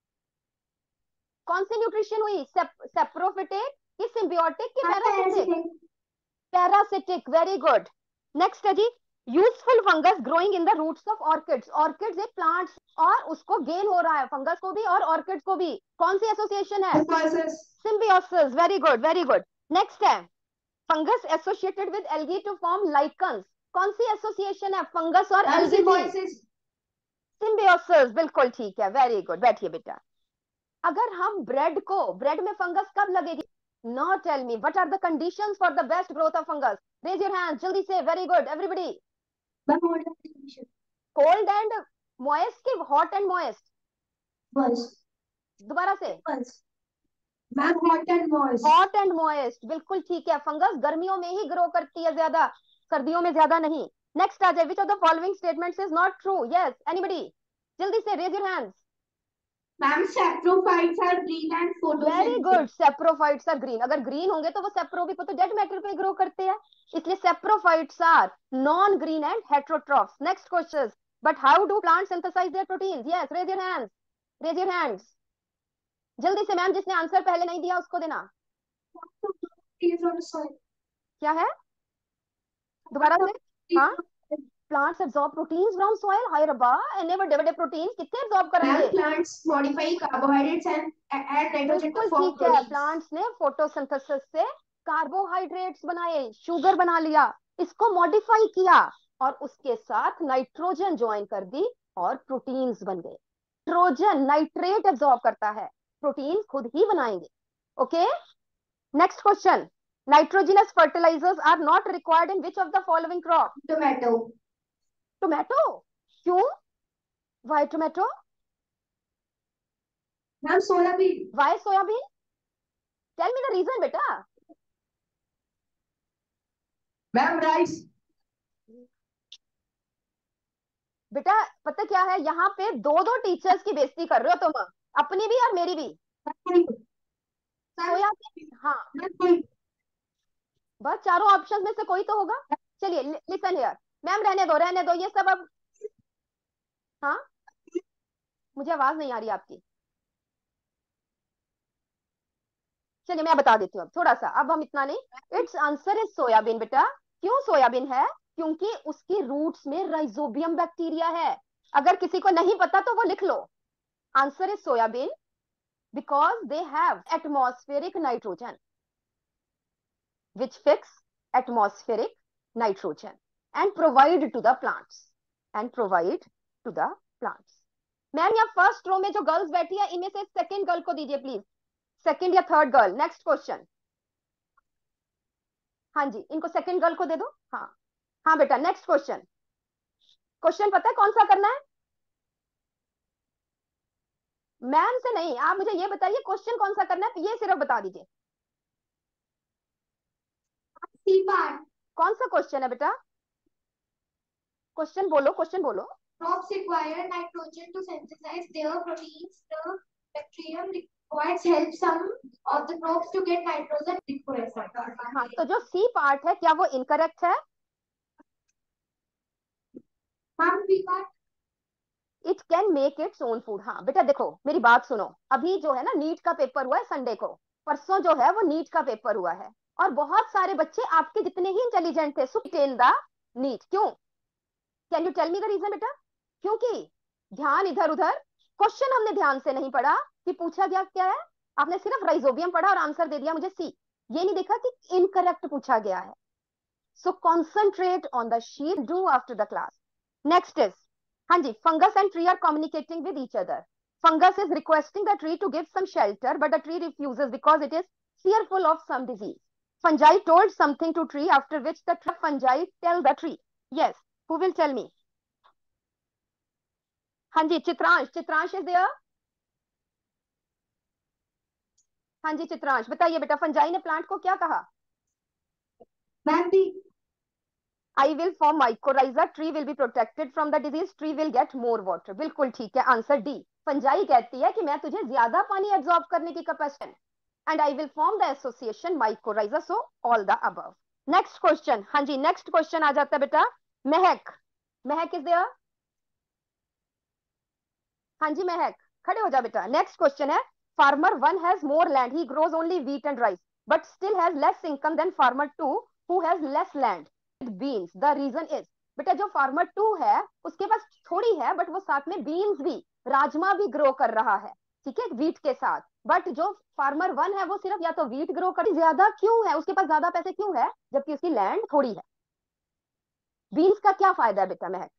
कौन सी न्यूट्रिशन हुई? सेप्रोफिटिक कि सिम्बियोटिक कि parasitic? Parasitic, very good. Next है जी, useful fungus growing in the roots of orchids. Orchids एक प्लांट्स, और उसको गेन हो रहा है, फंगस को भी और ऑर्किड्स को भी। कौन सी एसोसिएशन है? Symbiosis, very good, very good. Next है, fungus associated with algae to form lichens. कौन सी एसोसिएशन है फंगस और एल्गी की? सिम्बियोसिस, बिल्कुल ठीक है, वेरी गुड। बैठिए बेटा। अगर हम ब्रेड को, ब्रेड में फंगस कब लगेगी? Now tell me, what are the conditions for the best growth of fungus? Raise your hands, जल्दी से, very good, everybody. Cold and moist कि hot and moist? दोबारा से। Ma'am hot and moist. Hot and moist, बिल्कुल ठीक है। Fungus गर्मियों में ही ग्रो करती है ज्यादा, सर्दियों में ज्यादा नहीं। नेक्स्ट आ जाए, which of the following statements is not true? Yes, anybody, जल्दी से, raise your hands. Ma'am saprophytes are green and photosynthesis. Very good, saprophytes are green. अगर ग्रीन होंगे तो वो सेप्रोबिक को तो डेड मैटर पे ग्रो करते हैं, इसलिए saprophytes are non green and heterotrophs. Next question, but how do plant synthesize their proteins? Yes, raise your hands, raise your hands, जल्दी से। मैम जिसने आंसर पहले नहीं दिया उसको देना। क्या है, दोबारा से? हाँ, plants absorb proteins from soil. हाय रब्बा, इनएविटेबल प्रोटीन्स कितने एब्सॉर्ब करेंगे? Plants modify carbohydrates and add nitrogen to form ठीक है, प्लांट्स ने फोटोसिंथेसिस से कार्बोहाइड्रेट्स बनाए, शुगर बना लिया, इसको मॉडिफाई किया और उसके साथ नाइट्रोजन ज्वाइन कर दी और प्रोटीन्स बन गए। नाइट्रोजन, नाइट्रेट एब्सॉर्ब करता है, प्रोटीन खुद ही बनाएंगे। Okay, next question, nitrogenous fertilizers are not required in which of the following crop? Tomato. Tomato, क्यों? Why tomato? Ma'am soybean. Why soybean? Tell me the reason बेटा। Ma'am rice. बेटा पता क्या है, यहाँ पे 2 टीचर्स की बेइज्जती कर रहे हो तुम, अपनी भी और मेरी भी। सोयाबीन, हाँ, बस चारों ऑप्शन में से कोई तो होगा। चलिए, लिसन हियर मैम, रहने दो, रहने दो ये सब अब। हाँ, मुझे आवाज नहीं आ रही आपकी। चलिए मैं बता देती हूँ अब थोड़ा सा, अब हम इतना नहीं। इट्स आंसर इज सोयाबीन बेटा। क्यों सोयाबीन है? क्योंकि उसकी रूट्स में राइजोबियम बैक्टीरिया है। अगर किसी को नहीं पता तो वो लिख लो, answer is soybean because they have atmospheric nitrogen which fix atmospheric nitrogen and provide to the plants. And provide to the plants. Ma'am यहाँ फर्स्ट रो में जो गर्ल्स बैठी है इनमें से सेकंड गर्ल को दीजिए प्लीज, सेकंड या थर्ड गर्ल। Next question. हाँ जी, इनको सेकंड गर्ल को दे दो। हाँ हाँ बेटा, नेक्स्ट क्वेश्चन। क्वेश्चन पता है कौन सा करना है? मैम से नहीं, आप मुझे ये बताइए क्वेश्चन कौन सा करना है, ये सिर्फ बता दीजिए। C part. कौन सा क्वेश्चन है बेटा? क्वेश्चन बोलो, क्वेश्चन बोलो। Crops require nitrogen to synthesize their proteins. The bacterium requires help some of the crops to get nitrogen. हाँ, तो जो सी पार्ट है क्या वो इनकरेक्ट है? Ma'am B part. It can make its own food. हाँ बेटा देखो मेरी बात सुनो, अभी जो है ना नीट का पेपर हुआ है संडे को, परसों जो है वो नीट का पेपर हुआ है, और बहुत सारे बच्चे आपके जितने ही इंटेलिजेंट थे सुटेन द नीट। क्यों? Can you tell me the reason बेटा? क्योंकि ध्यान इधर उधर, क्वेश्चन हमने ध्यान से नहीं पढ़ा कि पूछा गया क्या है, आपने सिर्फ राइजोबियम पढ़ा और आंसर दे दिया मुझे सी, ये नहीं देखा कि इनकरेक्ट पूछा गया है। So concentrate on the sheet, do after the class. Next is, हाँ जी, fungus and tree are communicating with each other. Fungus is requesting the tree to give some shelter but the tree refuses because it is fearful of some disease. Fungi told something to tree after which the fungi tell the tree. Yes, who will tell me? हाँ जी, Chitransh, Chitransh is there. हाँ जी चित्रांश बताइए बेटा, fungi ने plant को क्या कहा? Ma'am D. I will form mycorrhiza, tree will be protected from the disease, tree will get more water. बिल्कुल ठीक है, आंसर डी। फंजाई कहती है कि मैं तुझे ज्यादा पानी एब्जॉर्ब करने की capacity, and I will form the association mycorrhiza. So all the above. Next question. हाँ जी, नेक्स्ट क्वेश्चन आ जाता है बेटा, महक। महक इज देयर? हाँ जी महक, खड़े हो जा बेटा। नेक्स्ट क्वेश्चन है, farmer one has more land, he grows only wheat and rice but still has less income than farmer two who has less land beans. The reason is, बेटा जो farmer to है उसके पास थोड़ी है but वो साथ में बीन्स भी, राजमा भी ग्रो कर रहा है, ठीक है, व्हीट के साथ। बट जो फार्मर वन है वो सिर्फ या तो व्हीट ग्रो कर, ज्यादा क्यों है, उसके पास ज्यादा पैसे क्यों है जबकि उसकी लैंड थोड़ी है? बीन्स का क्या फायदा है बेटा महक?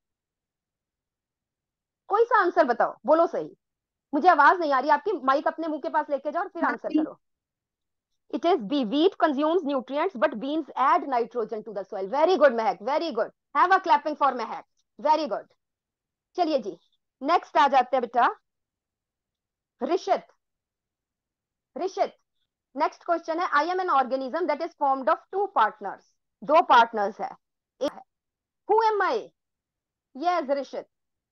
कोई सा आंसर बताओ, बोलो सही। मुझे आवाज नहीं आ रही आपकी, माइक अपने मुंह के पास लेके जाओ और फिर आंसर करो। It is B. Wheat consumes nutrients, but beans add nitrogen to the soil. Very good, Mehak. Very good. Have a clapping for Mehak. Very good. चलिए जी, नेक्स्ट आ जाते हैं बेटा ऋषित। ऋषित, नेक्स्ट क्वेश्चन है, I am an organism that is formed of two partners. दो partners है, एक है, who am I? Yes Rishit.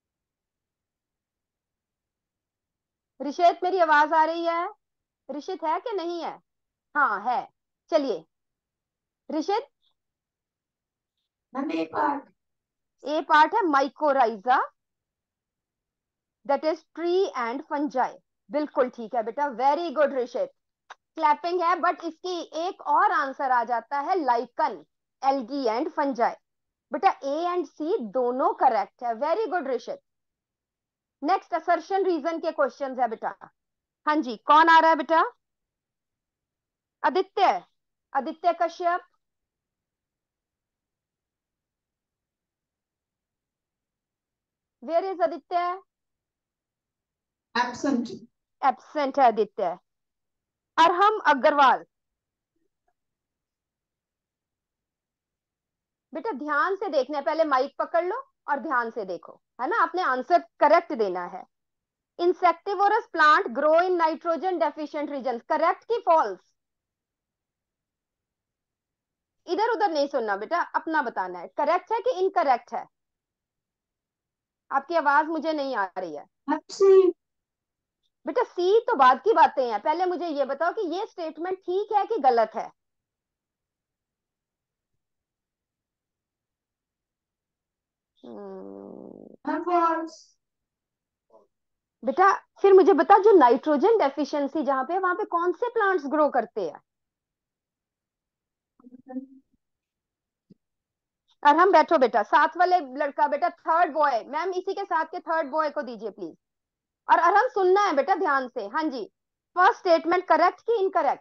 Rishit मेरी आवाज आ रही है? ऋषित है कि नहीं है? हाँ है। चलिए Rishit, ma'am A part. A part है mycorrhiza, that is tree and fungi. बिल्कुल ठीक है बेटा, वेरी गुड ऋषित, क्लैपिंग है। बट इसकी एक और आंसर आ जाता है, लाइकन, एल्गी एंड फंजाई। बेटा ए एंड सी दोनों करेक्ट है, very good Rishit. Next assertion reason के क्वेश्चंस है बेटा। हाँ जी, कौन आ रहा है बेटा? Aditya, Aditya Kashyap. Where is Aditya? Absent. Absent है आदित्य। अरहम अग्रवाल, बेटा ध्यान से देखना है, पहले माइक पकड़ लो और ध्यान से देखो, है ना, आपने आंसर करेक्ट देना है। Insectivorous plant grow in nitrogen deficient region, correct की फॉल्स? इधर उधर नहीं सुनना बेटा, अपना बताना है, करेक्ट है कि इनकरेक्ट है? आपकी आवाज मुझे नहीं आ रही है। बेटा सी तो बाद की बातें हैं, पहले मुझे ये बताओ कि ये स्टेटमेंट ठीक है कि गलत है? बेटा फिर मुझे बता, जो नाइट्रोजन डेफिशिएंसी जहां पे, वहां पे कौन से प्लांट्स ग्रो करते हैं? और हम बैठो बेटा, साथ वाले लड़का, बेटा थर्ड बॉय, मैम इसी के साथ के थर्ड बॉय को दीजिए प्लीज। और हम सुनना है बेटा ध्यान से। हाँ जी, फर्स्ट स्टेटमेंट करेक्ट कि इनकरेक्ट?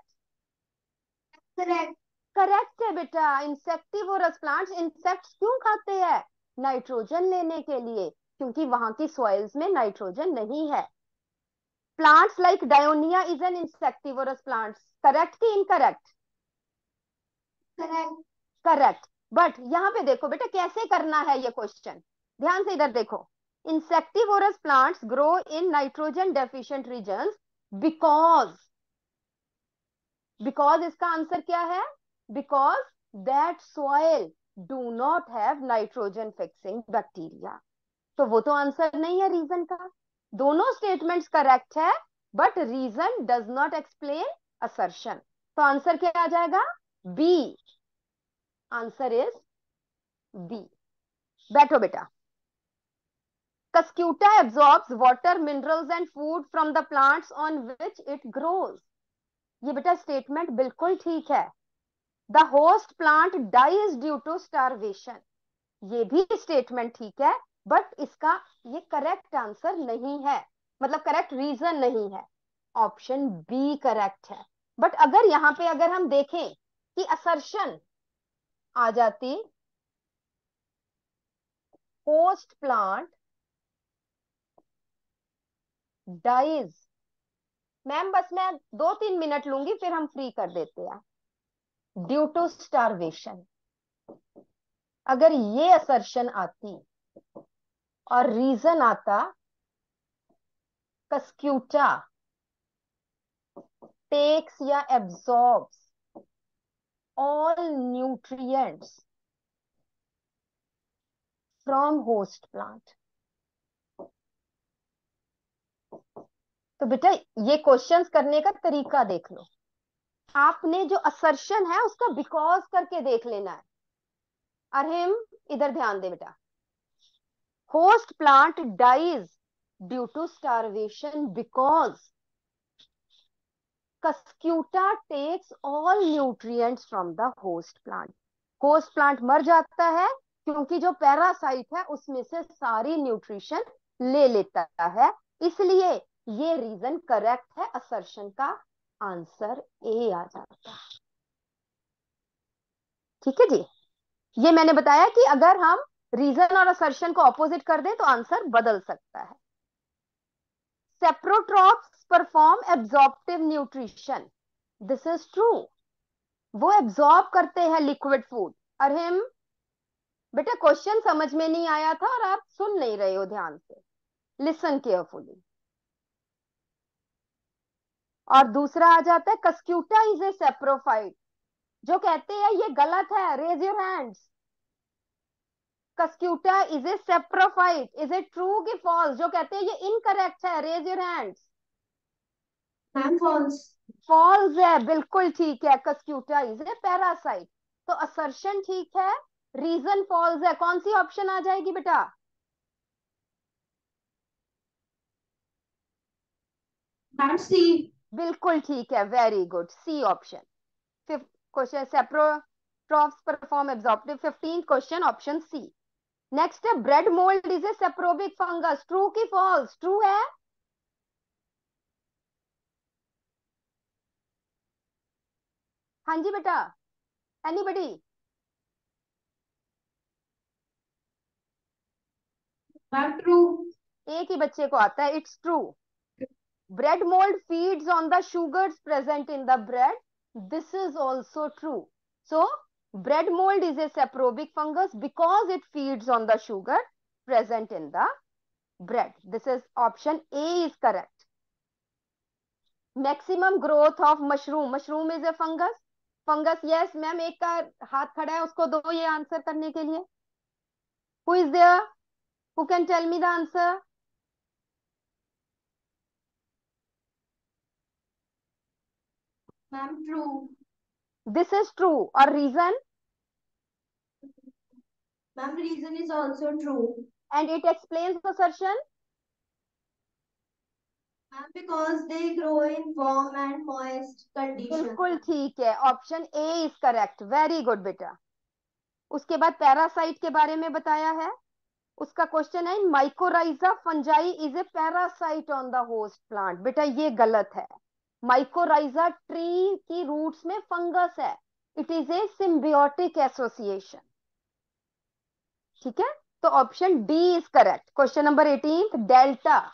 करेक्ट। करेक्ट है बेटा। इंसेक्टिवोरस प्लांट्स इंसेक्ट्स क्यों खाते हैं? नाइट्रोजन लेने के लिए, क्योंकि वहां की सॉइल्स में नाइट्रोजन नहीं है। Plants like Dionaea is an insectivorous plants, correct कि इनकरेक्ट? करेक्ट। करेक्ट। बट यहाँ पे देखो बेटा कैसे करना है ये क्वेश्चन, ध्यान से इधर देखो। Insectivorous plants grow in nitrogen deficient regions because, because इसका आंसर क्या है? Because that soil do not have nitrogen fixing bacteria. तो वो तो आंसर नहीं है रीजन का। दोनों स्टेटमेंट्स करेक्ट है, but reason does not explain assertion. तो आंसर क्या आ जाएगा? बी। Answer is B. बैठो बेटा। Cuscuta absorbs water, minerals and food from the plants on which it grows. ये बेटा स्टेटमेंट बिल्कुल ठीक है। The host plant dies due to starvation. ये भी स्टेटमेंट ठीक है, बट इसका ये करेक्ट आंसर नहीं है, मतलब करेक्ट रीजन नहीं है। ऑप्शन बी करेक्ट है। बट अगर यहां पे अगर हम देखें कि असर्शन आ जाती, होस्ट प्लांट डाइज, मैम बस मैं 2-3 मिनट लूंगी फिर हम फ्री कर देते हैं, ड्यू टू स्टारवेशन। अगर ये असर्शन आती और रीजन आता कस्क्यूटा टेक्स या एब्सॉर्ब्स all nutrients from host plant, तो बेटा ये क्वेश्चंस करने का तरीका देख लो। आपने जो असर्शन है उसका बिकॉज करके देख लेना है। अरहिम इधर ध्यान दे बेटा। Host plant dies due to starvation because cuscuta takes all nutrients from the host plant. Host plant मर जाता है क्योंकि जो पैरासाइट है उसमें से सारी न्यूट्रिशन ले लेता है, इसलिए ये रीजन करेक्ट है। असर्शन का आंसर ए आ जाता है। ठीक है जी, ये मैंने बताया कि अगर हम रीजन और असर्शन को ऑपोजिट कर दें तो आंसर बदल सकता है। Saprotrophs perform absorptive nutrition, this is true. वो एब्जॉर्ब करते हैं लिक्विड फूड। अरहिम बेटा क्वेश्चन समझ में नहीं आया था और आप सुन नहीं रहे हो ध्यान से, लिसन केयरफुली। और दूसरा आ जाता है कस्क्यूटा इज ए सेप्रोफाइट, जो कहते हैं ये गलत है, raise your hands. Cuscuta is a saprophyte, is a true कि फॉल्स? जो कहते हैं ये इनकरेक्ट है, raise your hands. Ma'am false. False है, बिल्कुल ठीक है। कस्क्यूटा इज ए पैरासाइट, तो असर्शन ठीक है, रीजन फॉल्स है। कौन सी ऑप्शन आ जाएगी बेटा? Ma'am C. बिल्कुल ठीक है, very good, C option. Fifth question, saprotrophs perform absorptive. 15th question option C. Next है bread mould is a saprobic fungus, true की फॉल्स? ट्रू है। हाँ जी बेटा, एनीबडी? Ma'am true. एक ही बच्चे को आता है, it's true. Bread mold feeds on the sugars present in the bread. This is also true. So, bread mold is a saprobic fungus because it feeds on the sugar present in the bread. This is option A is correct. Maximum growth of mushroom. Mushroom is a fungus. Fungus, yes, ma'am. एक का हाथ खड़ा है, उसको दो ये answer करने के लिए. Who is there? Who can tell me the answer? Ma'am true. This is true. Or reason? मैम reason is also true. And it explains the assertion? Ma'am, because they grow in warm and moist conditions. बिल्कुल ठीक है, option A is correct, very good बेटा। उसके बाद parasite के बारे में बताया है। उसका क्वेश्चन है mycorrhiza fungi is a parasite on the host plant. बेटा ये गलत है। माइकोराइजा ट्री की रूट्स में फंगस है, it is a symbiotic association. ठीक है, तो So option D is correct. Question number 18th, delta.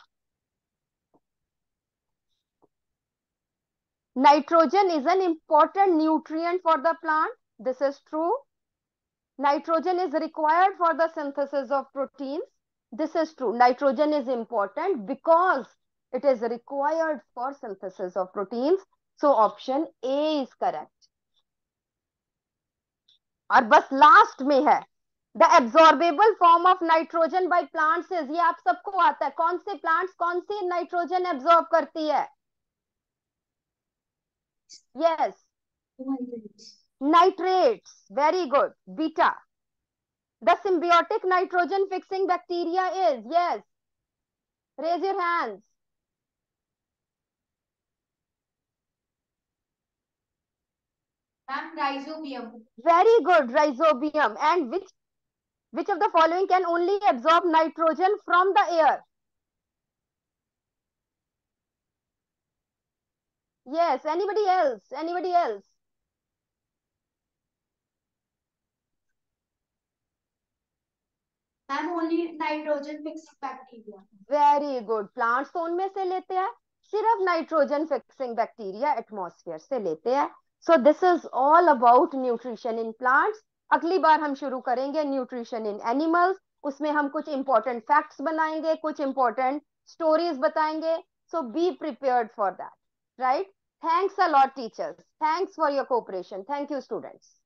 Nitrogen is an important nutrient for the plant. This is true. Nitrogen is required for the synthesis of proteins. This is true. Nitrogen is important because it is required for synthesis of proteins. So option A is correct. और बस last में है, the absorbable form of nitrogen by plants is, ये आप सबको आता है, कौन से प्लांट्स कौन सी नाइट्रोजन एब्जॉर्ब करती है? Yes, nitrates. Very good. बीटा. The symbiotic nitrogen fixing bacteria is, yes, raise your hands. Ma'am, rhizobium. Very good, rhizobium. And which of the following can only absorb nitrogen from the air? Yes, anybody else? Anybody else? Ma'am, only nitrogen fixing bacteria. Very good. Plants तो उनमें से लेते हैं, सिर्फ nitrogen fixing bacteria atmosphere से लेते हैं. So this is all about nutrition in plants. अगली बार हम शुरू करेंगे न्यूट्रिशन इन एनिमल्स. उसमें हम कुछ इंपॉर्टेंट फैक्ट्स बनाएंगे, कुछ इंपॉर्टेंट स्टोरीज बताएंगे. So be prepared for that. Right? Thanks a lot teachers. Thanks for your cooperation. Thank you students.